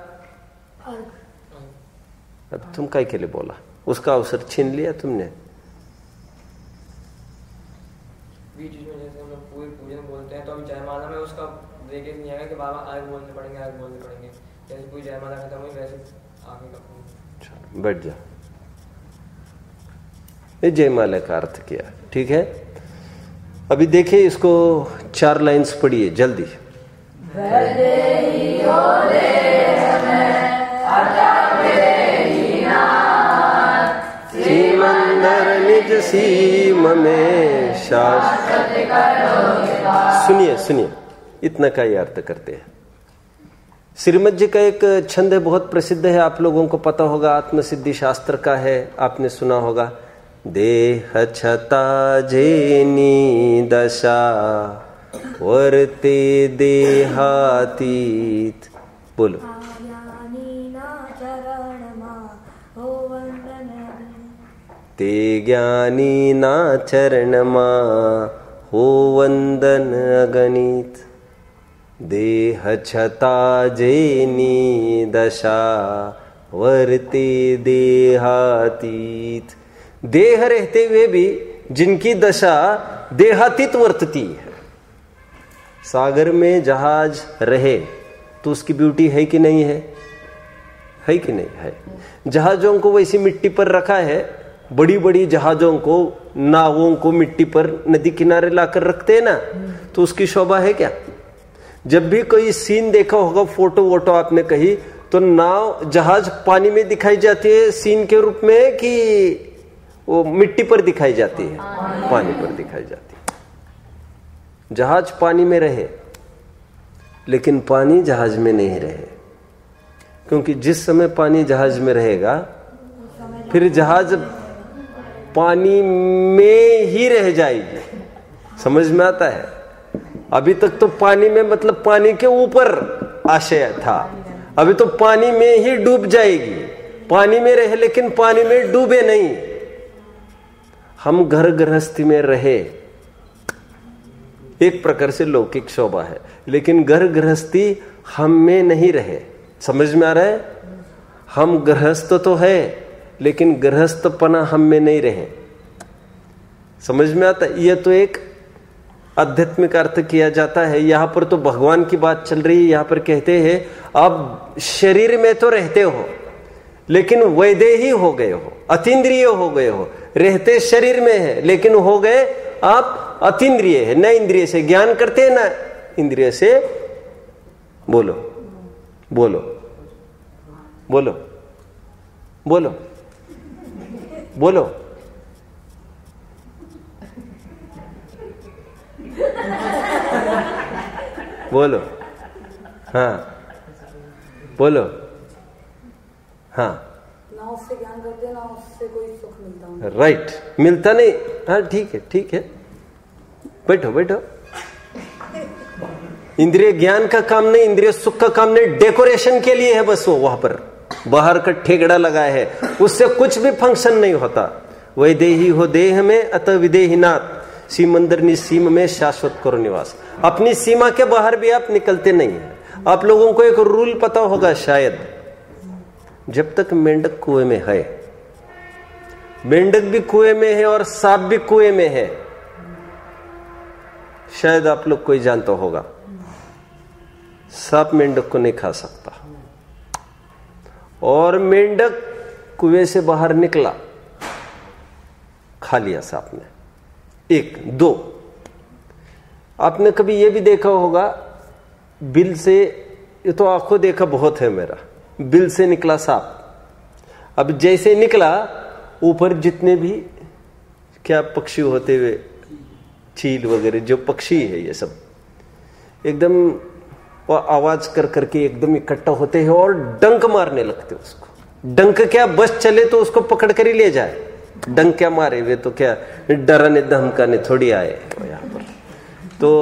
अब तुम काय के लिए बोला? उसका अवसर छीन लिया तुमने। बीच में जैसे हम लोग पूरे पूजन बोलते हैं तो हम जयमाला में उसका ब्रेकेज नहीं आएगा कि बाबा आगे बोलने पड़ेंगे, आगे बोलने पड़ेंगे। जैसे पूरी जयमाला खत्म हुई वैसे आगे का बैठ जा। ये जयमाला का अर्थ किया, ठीक है। अभी देखिए इसको 4 लाइन्स पढ़िए जल्दी। सिमंदर निज सीम में शाश्वत। सुनिए सुनिए, इतना का ही अर्थ करते हैं। श्रीमद जी का एक छंद है, बहुत प्रसिद्ध है, आप लोगों को पता होगा, आत्मसिद्धि शास्त्र का है, आपने सुना होगा। देह छता जेनी दशा वर्ते देहातीत। बोलो। ते ज्ञानी ना चरण मा हो वंदन अगणित। देह छता जेनी दशा वर्ते देहातीत। देह रहते हुए भी जिनकी दशा देहातीत वर्तती है। सागर में जहाज रहे तो उसकी ब्यूटी है कि नहीं है? है कि नहीं है? जहाजों को वैसी मिट्टी पर रखा है, बड़ी बड़ी जहाजों को, नावों को मिट्टी पर नदी किनारे लाकर रखते हैं ना, तो उसकी शोभा है क्या? जब भी कोई सीन देखा होगा, फोटो वोटो आपने कही, तो नाव जहाज पानी में दिखाई जाती है सीन के रूप में कि वो मिट्टी पर दिखाई जाती है? पानी पर दिखाई जाती है। जहाज पानी में रहे लेकिन पानी जहाज में नहीं रहे, क्योंकि जिस समय पानी जहाज में रहेगा फिर जहाज पानी में ही रह जाएगी। समझ में आता है? अभी तक तो पानी में मतलब पानी के ऊपर आशय था, अभी तो पानी में ही डूब जाएगी। पानी में रहे लेकिन पानी में डूबे नहीं। हम घर गृहस्थी में रहे, एक प्रकार से लौकिक शोभा है, लेकिन घर गृहस्थी हम में नहीं रहे। समझ में आ रहा है? हम गृहस्थ तो है लेकिन गृहस्थपना हम में नहीं रहे। समझ में आता है? यह तो एक आध्यात्मिक अर्थ किया जाता है। यहां पर तो भगवान की बात चल रही है। यहां पर कहते हैं आप शरीर में तो रहते हो लेकिन वैदेही हो गए हो, अतीन्द्रिय हो गए हो। रहते शरीर में है लेकिन हो गए आप अतीन्द्रिय है। न इंद्रिय से ज्ञान करते हैं, ना इंद्रिय से। बोलो बोलो बोलो बोलो बोलो। बोलो। हाँ बोलो। हाँ, ना उससे ज्ञान करते ना उससे कोई सुख मिलता। राइट, मिलता नहीं। हाँ ठीक है, ठीक है, बैठो बैठो। इंद्रिय ज्ञान का काम नहीं, इंद्रिय सुख का काम नहीं, डेकोरेशन के लिए है बस। वो वहां पर बाहर का ठेगड़ा लगाया है, उससे कुछ भी फंक्शन नहीं होता। वैदेही हो देह में अतः विदेहीनाथ। सीमंदर निसीम में शाश्वत करो निवास। अपनी सीमा के बाहर भी आप निकलते नहीं है। आप लोगों को एक रूल पता होगा शायद, जब तक मेंढक कुएं में है मेंढक भी कुएं में है और सांप भी कुएं में है। शायद आप लोग कोई जानता होगा, सांप मेंढक को नहीं खा सकता। और मेंढक कुएं से बाहर निकला, खा लिया सांप ने। 1 2 आपने कभी यह भी देखा होगा, बिल से, ये तो आंखों देखा बहुत है मेरा, बिल से निकला सांप। अब जैसे निकला, ऊपर जितने भी क्या पक्षी होते हुए, चील वगैरह जो पक्षी है, ये सब एकदम वो आवाज कर करके एकदम इकट्ठा होते हैं और डंक मारने लगते उसको। डंक क्या, बस चले तो उसको पकड़ कर ही ले जाए। डंक क्या मारे, वे तो क्या डराने धमकाने थोड़ी आए यहाँ पर। तो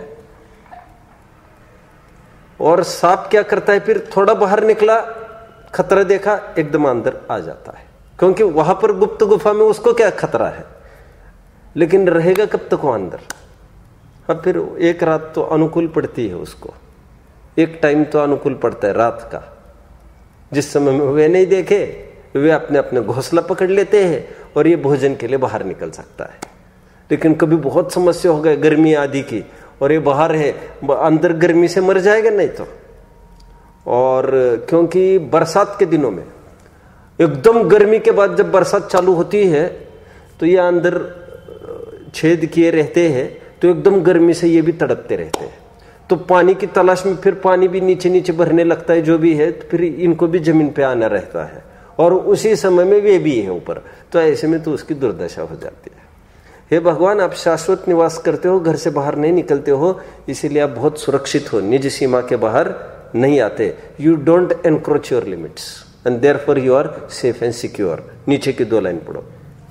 और सांप क्या करता है, फिर थोड़ा बाहर निकला, खतरा देखा, एकदम अंदर आ जाता है, क्योंकि वहां पर गुप्त गुफा में उसको क्या खतरा है, लेकिन रहेगा कब तक वो अंदर। अब फिर एक रात तो अनुकूल पड़ती है उसको, एक टाइम तो अनुकूल पड़ता है रात का, जिस समय में वे नहीं देखे, वे अपने अपने घोंसला पकड़ लेते हैं और ये भोजन के लिए बाहर निकल सकता है। लेकिन कभी बहुत समस्या हो गई गर्मी आदि की, और ये बाहर है, अंदर गर्मी से मर जाएगा नहीं तो। और क्योंकि बरसात के दिनों में एकदम गर्मी के बाद जब बरसात चालू होती है, तो ये अंदर छेद किए रहते हैं, तो एकदम गर्मी से ये भी तड़पते रहते हैं। तो पानी की तलाश में फिर पानी भी नीचे नीचे भरने लगता है जो भी है, तो फिर इनको भी जमीन पे आना रहता है, और उसी समय में वे भी है ऊपर। तो ऐसे में तो उसकी दुर्दशा हो जाती है। हे भगवान, आप शाश्वत निवास करते हो, घर से बाहर नहीं निकलते हो, इसीलिए आप बहुत सुरक्षित हो, निज सीमा के बाहर नहीं आते। You don't encroach your limits and therefore you are safe and secure. नीचे की 2 लाइन पढ़ो।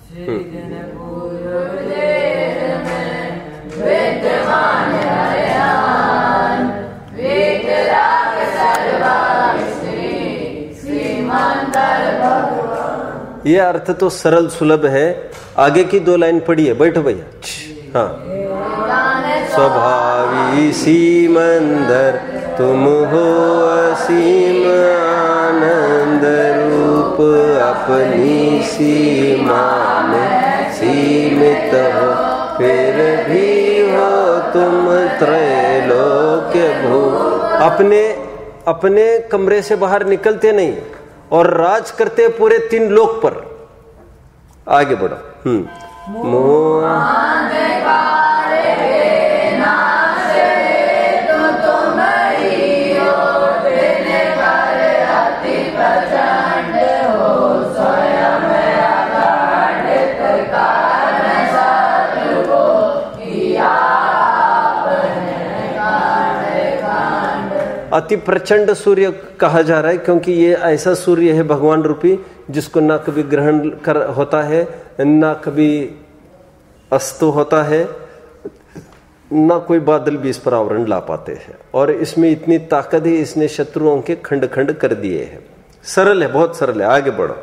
ये अर्थ तो सरल सुलभ है। आगे की 2 लाइन पढ़िए, बैठो भैया। हाँ, स्वभावी सीमंदर तुम हो असीम आनंद रूप, अपनी सीमा में सीमित हो, फिर भी हो तुम त्रैलोक्य भू। अपने कमरे से बाहर निकलते नहीं और राज करते पूरे 3 लोक पर। आगे बढ़ो। अति प्रचंड सूर्य कहा जा रहा है, क्योंकि ये ऐसा सूर्य है भगवान रूपी, जिसको ना कभी ग्रहण कर होता है, ना कभी अस्त होता है, ना कोई बादल भी इस पर आवरण ला पाते हैं। और इसमें इतनी ताकत है, इसने शत्रुओं के खंड खंड कर दिए हैं। सरल है, बहुत सरल है। आगे बढ़ो।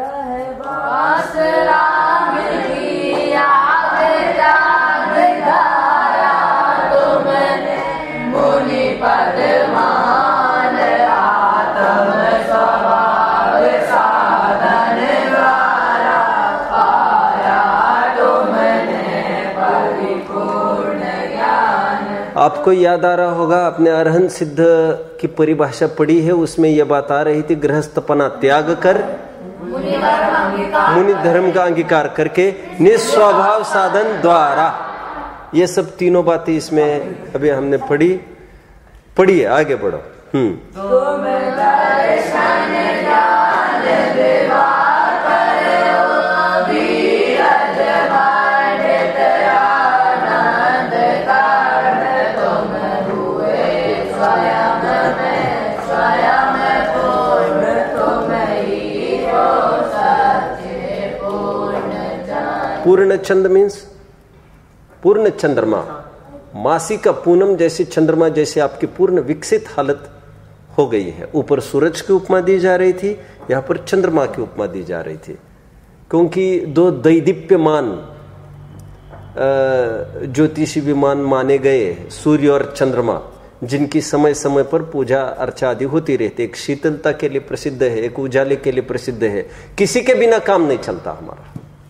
आपको याद आ रहा होगा, अपने अरहंत सिद्ध की परिभाषा पढ़ी है, उसमें यह बात आ रही थी, गृहस्थपना त्याग कर मुनि धर्म का अंगीकार करके निस्वभाव साधन द्वारा। ये सब तीनों बातें इसमें अभी हमने पढ़ी है। आगे बढ़ो। पूर्ण चंद्र मीन्स पूर्ण चंद्रमा, मासी का पूनम जैसे चंद्रमा जैसे आपकी पूर्ण विकसित हालत हो गई है। ऊपर सूरज की उपमा दी जा रही थी, यहाँ पर चंद्रमा की उपमा दी जा रही थी, क्योंकि 2 दैदीप्यमान ज्योतिषी विमान माने गए, सूर्य और चंद्रमा, जिनकी समय समय पर पूजा अर्चा आदि होती रहती है। एक शीतलता के लिए प्रसिद्ध है, एक उजाले के लिए प्रसिद्ध है। किसी के बिना काम नहीं चलता हमारा।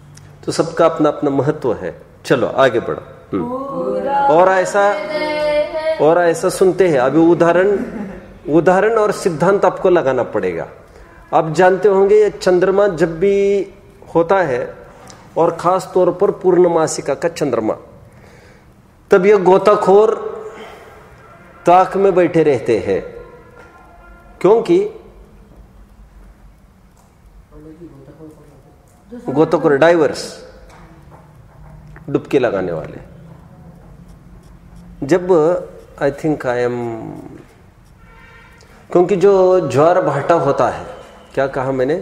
तो सबका अपना अपना महत्व है। चलो आगे बढ़ो। और ऐसा सुनते हैं। अभी उदाहरण और सिद्धांत आपको लगाना पड़ेगा। आप जानते होंगे ये चंद्रमा जब भी होता है, और खास तौर पर पूर्णमासिका का चंद्रमा, तब ये गोताखोर ताक में बैठे रहते हैं, क्योंकि गोताखोर डाइवर्स, डुबकी लगाने वाले। जब आई थिंक क्योंकि जो ज्वार भाटा होता है, क्या कहा मैंने?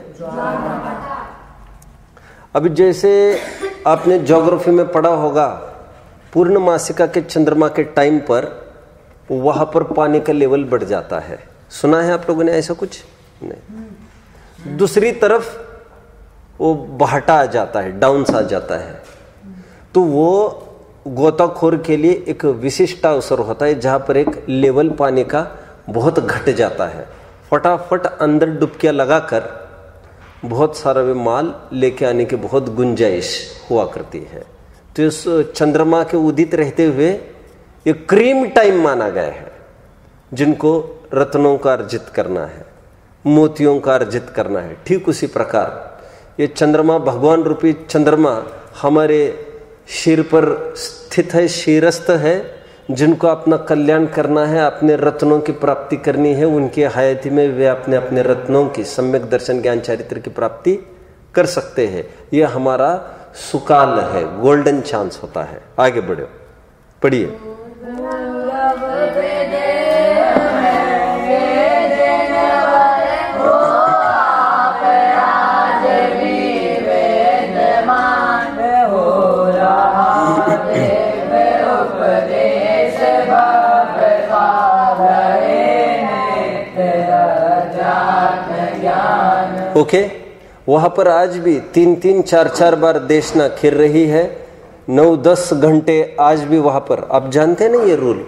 अभी जैसे आपने ज्योग्राफी में पढ़ा होगा, पूर्णमासिका के चंद्रमा के टाइम पर वहां पर पानी का लेवल बढ़ जाता है। सुना है आप लोगों ने ऐसा कुछ? नहीं। दूसरी तरफ वो भाटा आ जाता है, डाउन्स आ जाता है, तो वो गोताखोर के लिए एक विशिष्ट अवसर होता है जहां पर एक लेवल पानी का बहुत घट जाता है। फटाफट अंदर डुबकियां लगाकर बहुत सारा वे माल लेके आने की बहुत गुंजाइश हुआ करती है। तो इस चंद्रमा के उदित रहते हुए ये क्रीम टाइम माना गया है, जिनको रत्नों का अर्जित करना है, मोतियों का अर्जित करना है। ठीक उसी प्रकार ये चंद्रमा, भगवान रूपी चंद्रमा हमारे शीर पर स्थित है, शीरस्थ है, जिनको अपना कल्याण करना है, अपने रत्नों की प्राप्ति करनी है। उनकी हयाती में वे अपने अपने रत्नों की सम्यक दर्शन ज्ञान चरित्र की प्राप्ति कर सकते हैं। यह हमारा सुकाल है, गोल्डन चांस होता है। आगे बढ़ो, पढ़िए। ओके, वहां पर आज भी 3-3, 4-4 बार देशना खिर रही है, 9-10 घंटे आज भी वहां पर। आप जानते हैं ना ये रूल?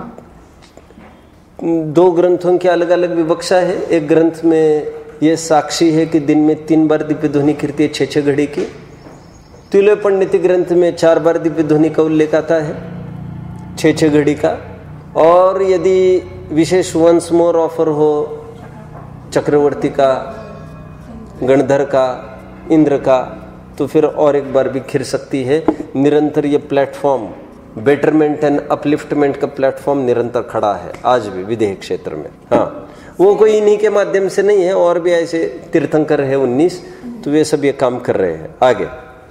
2 ग्रंथों की अलग अलग विवक्षा है। एक ग्रंथ में ये साक्षी है कि दिन में 3 बार दिव्य ध्वनि कीर्ति 6-6 घड़ी की। तिलय पंडित ग्रंथ में 4 बार दिव्य ध्वनि का उल्लेख आता है, 6-6 घड़ी का। और यदि विशेष वंस मोर ऑफर हो चक्रवर्ती का, गणधर का, इंद्र का, तो फिर और एक बार भी खिर सकती है। निरंतर ये प्लेटफॉर्म बेटरमेंट एंड अपलिफ्टमेंट का प्लेटफॉर्म निरंतर खड़ा है आज भी विदेह क्षेत्र में। हाँ, वो कोई इन्हीं के माध्यम से नहीं है, और भी ऐसे तीर्थंकर है 19, तो वे सब ये काम कर रहे हैं। आगे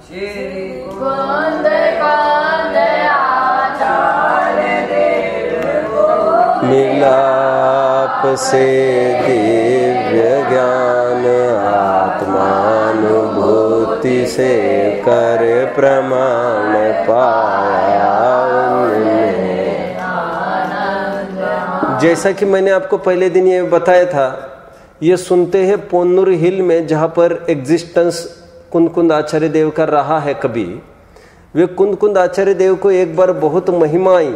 मिलाप से दिव्य ज्ञान आत्मानुभूति से कर प्रमाण पाया उन्हें। जैसा कि मैंने आपको पहले दिन ये बताया था, ये सुनते हैं पोन्नूर हिल में, जहां पर एग्जिस्टेंस कुंद आचार्य देव का रहा है। कभी वे कुंद आचार्य देव को एक बार बहुत महिमा आई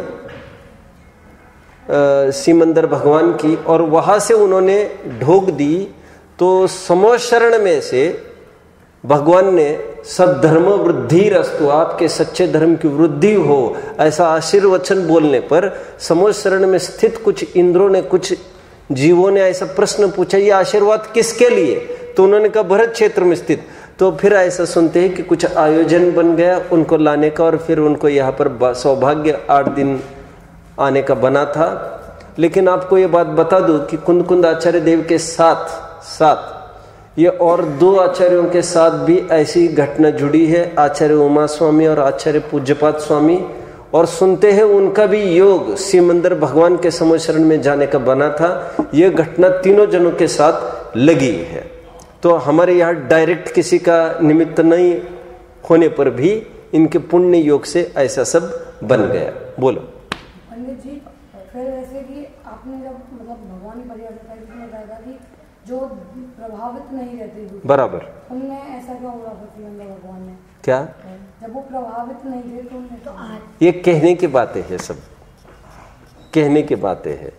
सिमंदर भगवान की, और वहां से उन्होंने ढोक दी। तो समोशरण में से भगवान ने सद्धर्म वृद्धि रस्तु, आपके सच्चे धर्म की वृद्धि हो, ऐसा आशीर्वचन बोलने पर समोशरण में स्थित कुछ इंद्रों ने, कुछ जीवों ने ऐसा प्रश्न पूछा, ये आशीर्वाद किसके लिए? तो उन्होंने कहा भरत क्षेत्र में स्थित। तो फिर ऐसा सुनते हैं कि कुछ आयोजन बन गया उनको लाने का, और फिर उनको यहाँ पर सौभाग्य 8 दिन आने का बना था। लेकिन आपको ये बात बता दूं कि कुंद आचार्य देव के साथ ये और 2 आचार्यों के साथ भी ऐसी घटना जुड़ी है, आचार्य उमा स्वामी और आचार्य पूज्यपाद स्वामी। और सुनते हैं उनका भी योग सिमंदर भगवान के समोशरण में जाने का बना था। ये घटना तीनों जनों के साथ लगी है। तो हमारे यहाँ डायरेक्ट किसी का निमित्त नहीं होने पर भी इनके पुण्य योग से ऐसा सब बन गया। बोलो पंडित जी, फिर ऐसे कि आपने जब मतलब भगवान की परिभाषा बताया था कि जो प्रभावित नहीं रहते, बराबर, उनने ऐसा क्या हुआ भगवान ने? क्या जब वो प्रभावित नहीं थे तो उनने तो आज ये कहने की बातें हैं, सब कहने की बातें हैं।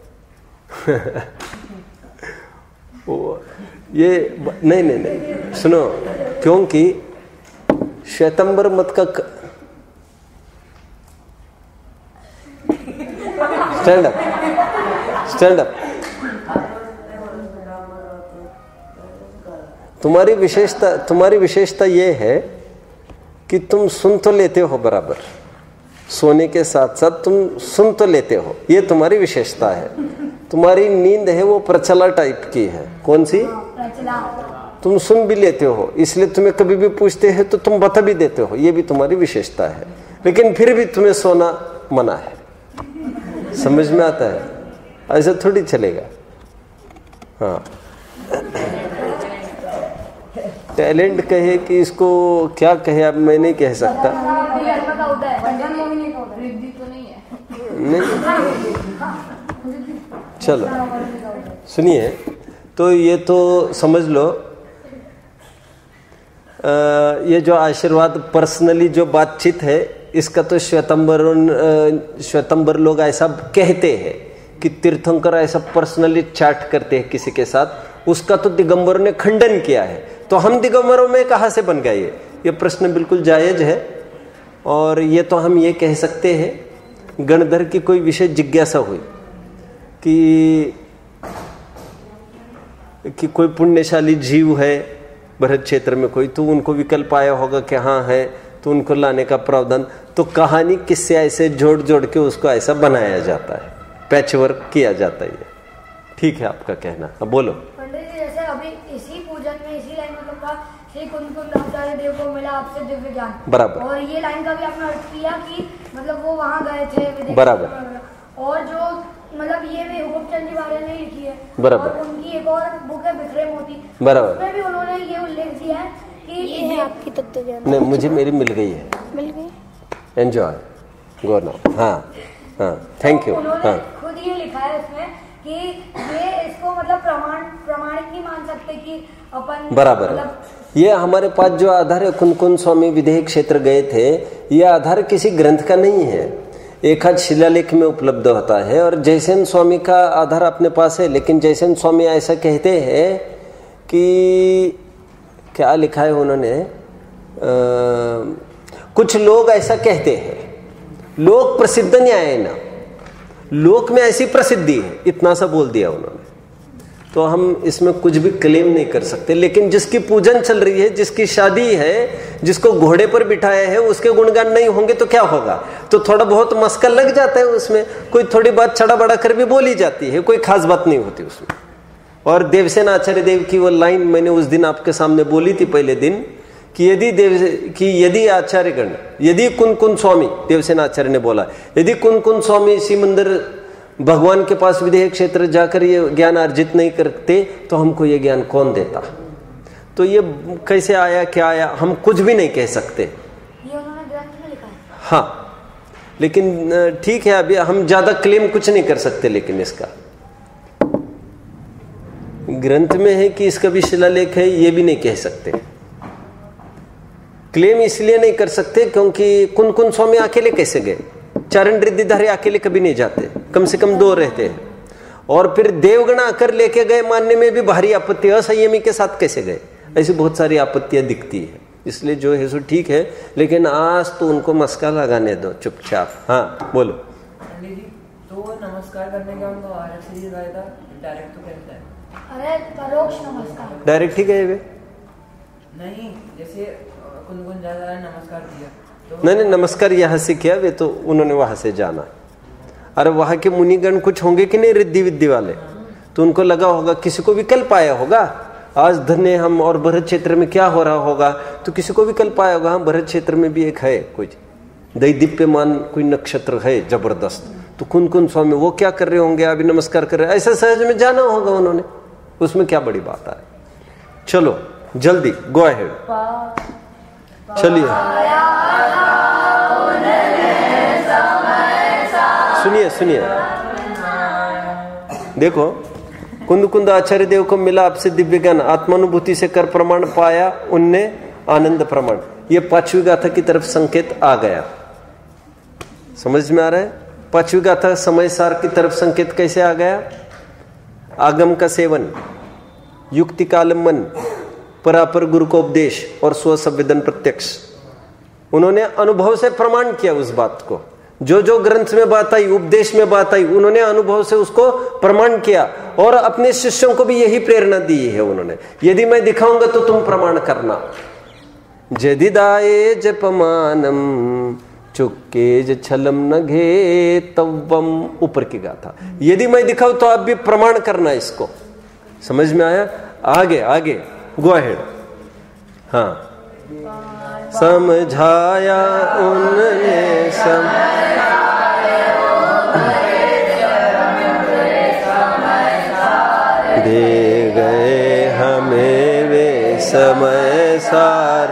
ये नहीं सुनो, क्योंकि श्वेतंबर मत का स्टैंड अप, स्टैंड अप। तुम्हारी विशेषता ये है कि तुम सुन तो लेते हो बराबर, सोने के साथ साथ तुम सुन तो लेते हो, ये तुम्हारी विशेषता है। तुम्हारी नींद है वो प्रचला टाइप की है। कौन सी? तुम सुन भी लेते हो, इसलिए तुम्हें कभी भी पूछते हैं तो तुम बता भी देते हो, ये भी तुम्हारी विशेषता है। लेकिन फिर भी तुम्हें सोना मना है। समझ में आता है? ऐसा थोड़ी चलेगा। हाँ, टैलेंट कहे कि इसको क्या कहे, अब मैं नहीं कह सकता। नहीं, चलो सुनिए, तो ये तो समझ लो, ये जो आशीर्वाद पर्सनली जो बातचीत है, इसका तो श्वेतंबर लोग ऐसा कहते हैं कि तीर्थंकर ऐसा पर्सनली चैट करते हैं किसी के साथ, उसका तो दिगंबरों ने खंडन किया है। तो हम दिगंबरों में कहां से बन गए? ये प्रश्न बिल्कुल जायज है। और ये तो हम ये कह सकते हैं, गणधर की कोई विशेष जिज्ञासा हुई कि कोई पुण्यशाली जीव है भरत क्षेत्र में कोई, तो उनको विकल्प आया होगा कि हाँ है, तो उनको लाने का प्रावधान, तो कहानी किससे ऐसे जोड़ जोड़ के उसको ऐसा बनाया जाता है, पैचवर्क किया जाता है। ठीक है आपका कहना, अब बोलो। पंडित जी, जैसे अभी इसी पूजन में इसी लाइन में कहा श्री कुंद आचार्य देव को मिला आपसे दिव्य ज्ञान, बराबर। और ये लाइन का भी आपने अर्थ किया कि मतलब वो वहाँ गए थे, बराबर। और जो मतलब ये भी हुकुमचंद जी वाले ने लिखी है, बराबर। और उनकी एक और बुक है बिखरे मोती, बराबर, उसमें भी उन्होंने ये उल्लेख किया है कि ये आपकी तत्व ज्ञान। नहीं, मुझे मेरी मिल गई है, मिल गई। Enjoy, go now. हाँ हाँ, थैंक यू। हाँ, खुद ये लिखा है उसमें कि ये इसको मतलब प्रमाणिक नहीं मान सकते कि अपन, बराबर। ये हमारे पास जो आधार है, कुन स्वामी विदेह क्षेत्र गए थे, ये आधार किसी ग्रंथ का नहीं है, एक आध शिलालेख में उपलब्ध होता है। और जयसेन स्वामी का आधार अपने पास है, लेकिन जयसेन स्वामी ऐसा कहते हैं कि क्या लिखा है उन्होंने, कुछ लोग ऐसा कहते हैं, लोक प्रसिद्ध न्याय ना, लोक में ऐसी प्रसिद्धि है, इतना सा बोल दिया उन्होंने। तो हम इसमें कुछ भी क्लेम नहीं कर सकते। लेकिन जिसकी पूजन चल रही है, जिसकी शादी है, जिसको घोड़े पर बिठाया है, उसके गुणगान नहीं होंगे तो क्या होगा? तो थोड़ा बहुत मस्का लग जाता है उसमें, कोई थोड़ी बात छड़ा बड़ा कर भी बोली जाती है, कोई खास बात नहीं होती उसमें। और देवसेन आचार्य देव की वो लाइन मैंने उस दिन आपके सामने बोली थी पहले दिन, कि यदि आचार्यगण, यदि कुन स्वामी, देवसेन आचार्य ने बोला, यदि कुन स्वामी सिमंदर भगवान के पास विदेह क्षेत्र जाकर ये ज्ञान अर्जित नहीं करते तो हमको ये ज्ञान कौन देता? तो ये कैसे आया, क्या आया, हम कुछ भी नहीं कह सकते। ये उन्होंने ग्रंथ में लिखा है। हाँ, लेकिन ठीक है, अभी हम ज्यादा क्लेम कुछ नहीं कर सकते। लेकिन इसका ग्रंथ में है कि इसका भी शिलालेख है, ये भी नहीं कह सकते। क्लेम इसलिए नहीं कर सकते क्योंकि कुन स्वामी अकेले कैसे गए? चारण रिद्धिधारी अकेले कभी नहीं जाते, कम से कम दो रहते हैं। और फिर देवगण आकर लेके गए मानने में भी भारी आपत्ति, असंयमी के साथ कैसे गए? ऐसी बहुत सारी आपत्तियां दिखती है। इसलिए जो है सो ठीक है, लेकिन आज तो उनको मस्का लगाने दो चुपचाप। हाँ बोलो। पंडित जी, तो नमस्कार करने का उनको आरत से ही गया था, डायरेक्ट तो कैसे है? अरे परोक्ष नमस्कार, डायरेक्ट ही गए वे नहीं, जैसे कुन ज्यादा नमस्कार दिया तो नहीं, नमस्कार यहाँ से किया, वे तो उन्होंने वहां से जाना। अरे वहां के मुनिगण कुछ होंगे कि नहीं रिद्धि विद्धि वाले, तो उनको लगा होगा किसी को विकल्प आया होगा, आज धन्य हम और भरत क्षेत्र में क्या हो रहा होगा, तो किसी को विकल्प आया होगा, हाँ भरत क्षेत्र में भी एक है कोई दैदीप्यमान कोई नक्षत्र है जबरदस्त, तो कुन स्वामी वो क्या कर रहे होंगे, अभी नमस्कार कर रहे हैं, ऐसा सहज में जाना होगा उन्होंने, उसमें क्या बड़ी बात है। चलो जल्दी गो अहेड, चलिए सुनिए। देखो, कुंद आचार्य देव को मिला आपसे दिव्य ज्ञान, आत्मानुभूति से कर प्रमाण पाया उनने आनंद प्रमाण। ये पांचवी गाथा की तरफ संकेत आ गया, समझ में आ रहा है? पांचवी गाथा समय सार की तरफ संकेत कैसे आ गया? आगम का सेवन, युक्ति कालम मन, परापर गुरु को उपदेश और स्व संवेदन प्रत्यक्ष, उन्होंने अनुभव से प्रमाण किया उस बात को। जो जो ग्रंथ में बात आई, उपदेश में बात आई, उन्होंने अनुभव से उसको प्रमाण किया और अपने शिष्यों को भी यही प्रेरणा दी है उन्होंने। यदि मैं दिखाऊंगा तो तुम प्रमाण करना। जदिदाये जपमानम चुक्के ज छलम न घे तव्वम, ऊपर की गाथा। यदि मैं दिखाऊं तो आप भी प्रमाण करना। इसको समझ में आया? आगे आगे गो अहेड। हाँ, समझाया उनने दे गए हमें वे समय सार।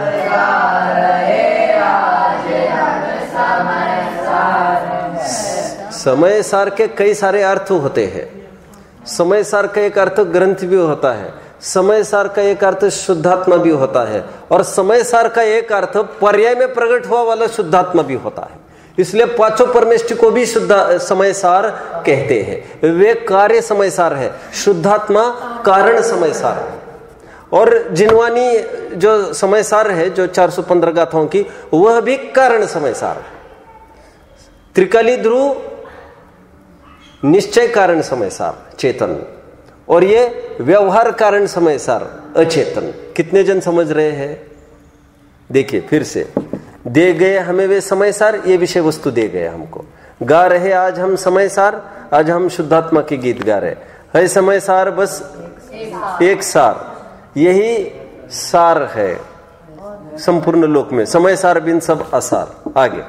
समय सार के कई सारे अर्थ होते हैं। समय सार का एक अर्थ ग्रंथ भी होता है, समय सार का एक अर्थ शुद्धात्मा भी होता है, और समय सार का एक अर्थ पर्याय में प्रकट हुआ वाला शुद्धात्मा भी होता है। इसलिए पांचों परमेष्टि को भी शुद्ध समय सार कहते हैं। वे कार्य समय सार है, शुद्धात्मा कारण समय सार है। और जिनवानी जो समय सार है, जो 415 गाथाओं की, वह भी कारण समय सार है। त्रिकाली ध्रुव निश्चय कारण समय सार चेतन, और ये व्यवहार कारण समय सार अचेतन। कितने जन समझ रहे हैं? देखिए फिर से, दे गए हमें वे समय सार, ये विषय वस्तु दे गए हमको। गा रहे आज हम समय सार, आज हम शुद्धात्मा के गीत गा रहे है। समय सार बस एक सार, यही सार है संपूर्ण लोक में। समय सार बिन सब असार। आगे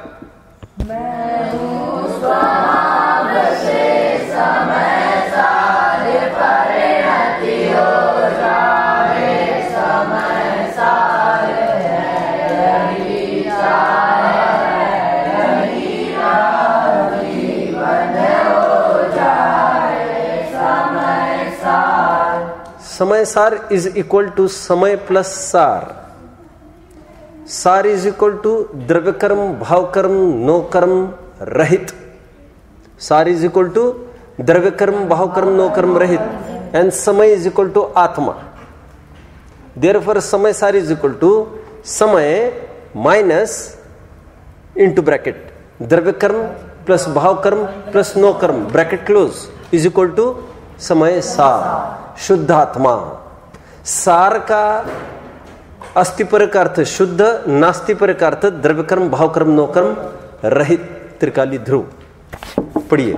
समय सार इज इक्वल टू समय प्लस सार। सार इज इक्वल टू द्रव्य कर्म, भाव कर्म, नो कर्म रहित। सार इज इक्वल टू द्रव्य कर्म, भाव कर्म, नो कर्म रहित। एंड समय इज इक्वल टू आत्मा। देयरफॉर समय सार इज इक्वल टू समय माइनस इंटू ब्रैकेट द्रव्य कर्म प्लस भाव कर्म प्लस नो कर्म bracket close is equal to समय सार। शुद्धात्मा। सार का अस्तिपर का अर्थ शुद्ध, नास्तिपर का अर्थ द्रव्य कर्म, भाव कर्म, नो कर्म रहित। त्रिकाली ध्रुव पढ़िए।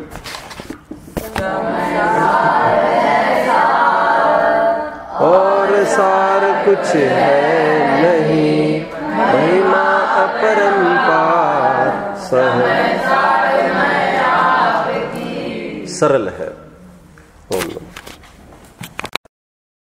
और सार कुछ है नहीं, महिमा अपरंपार, सरल है।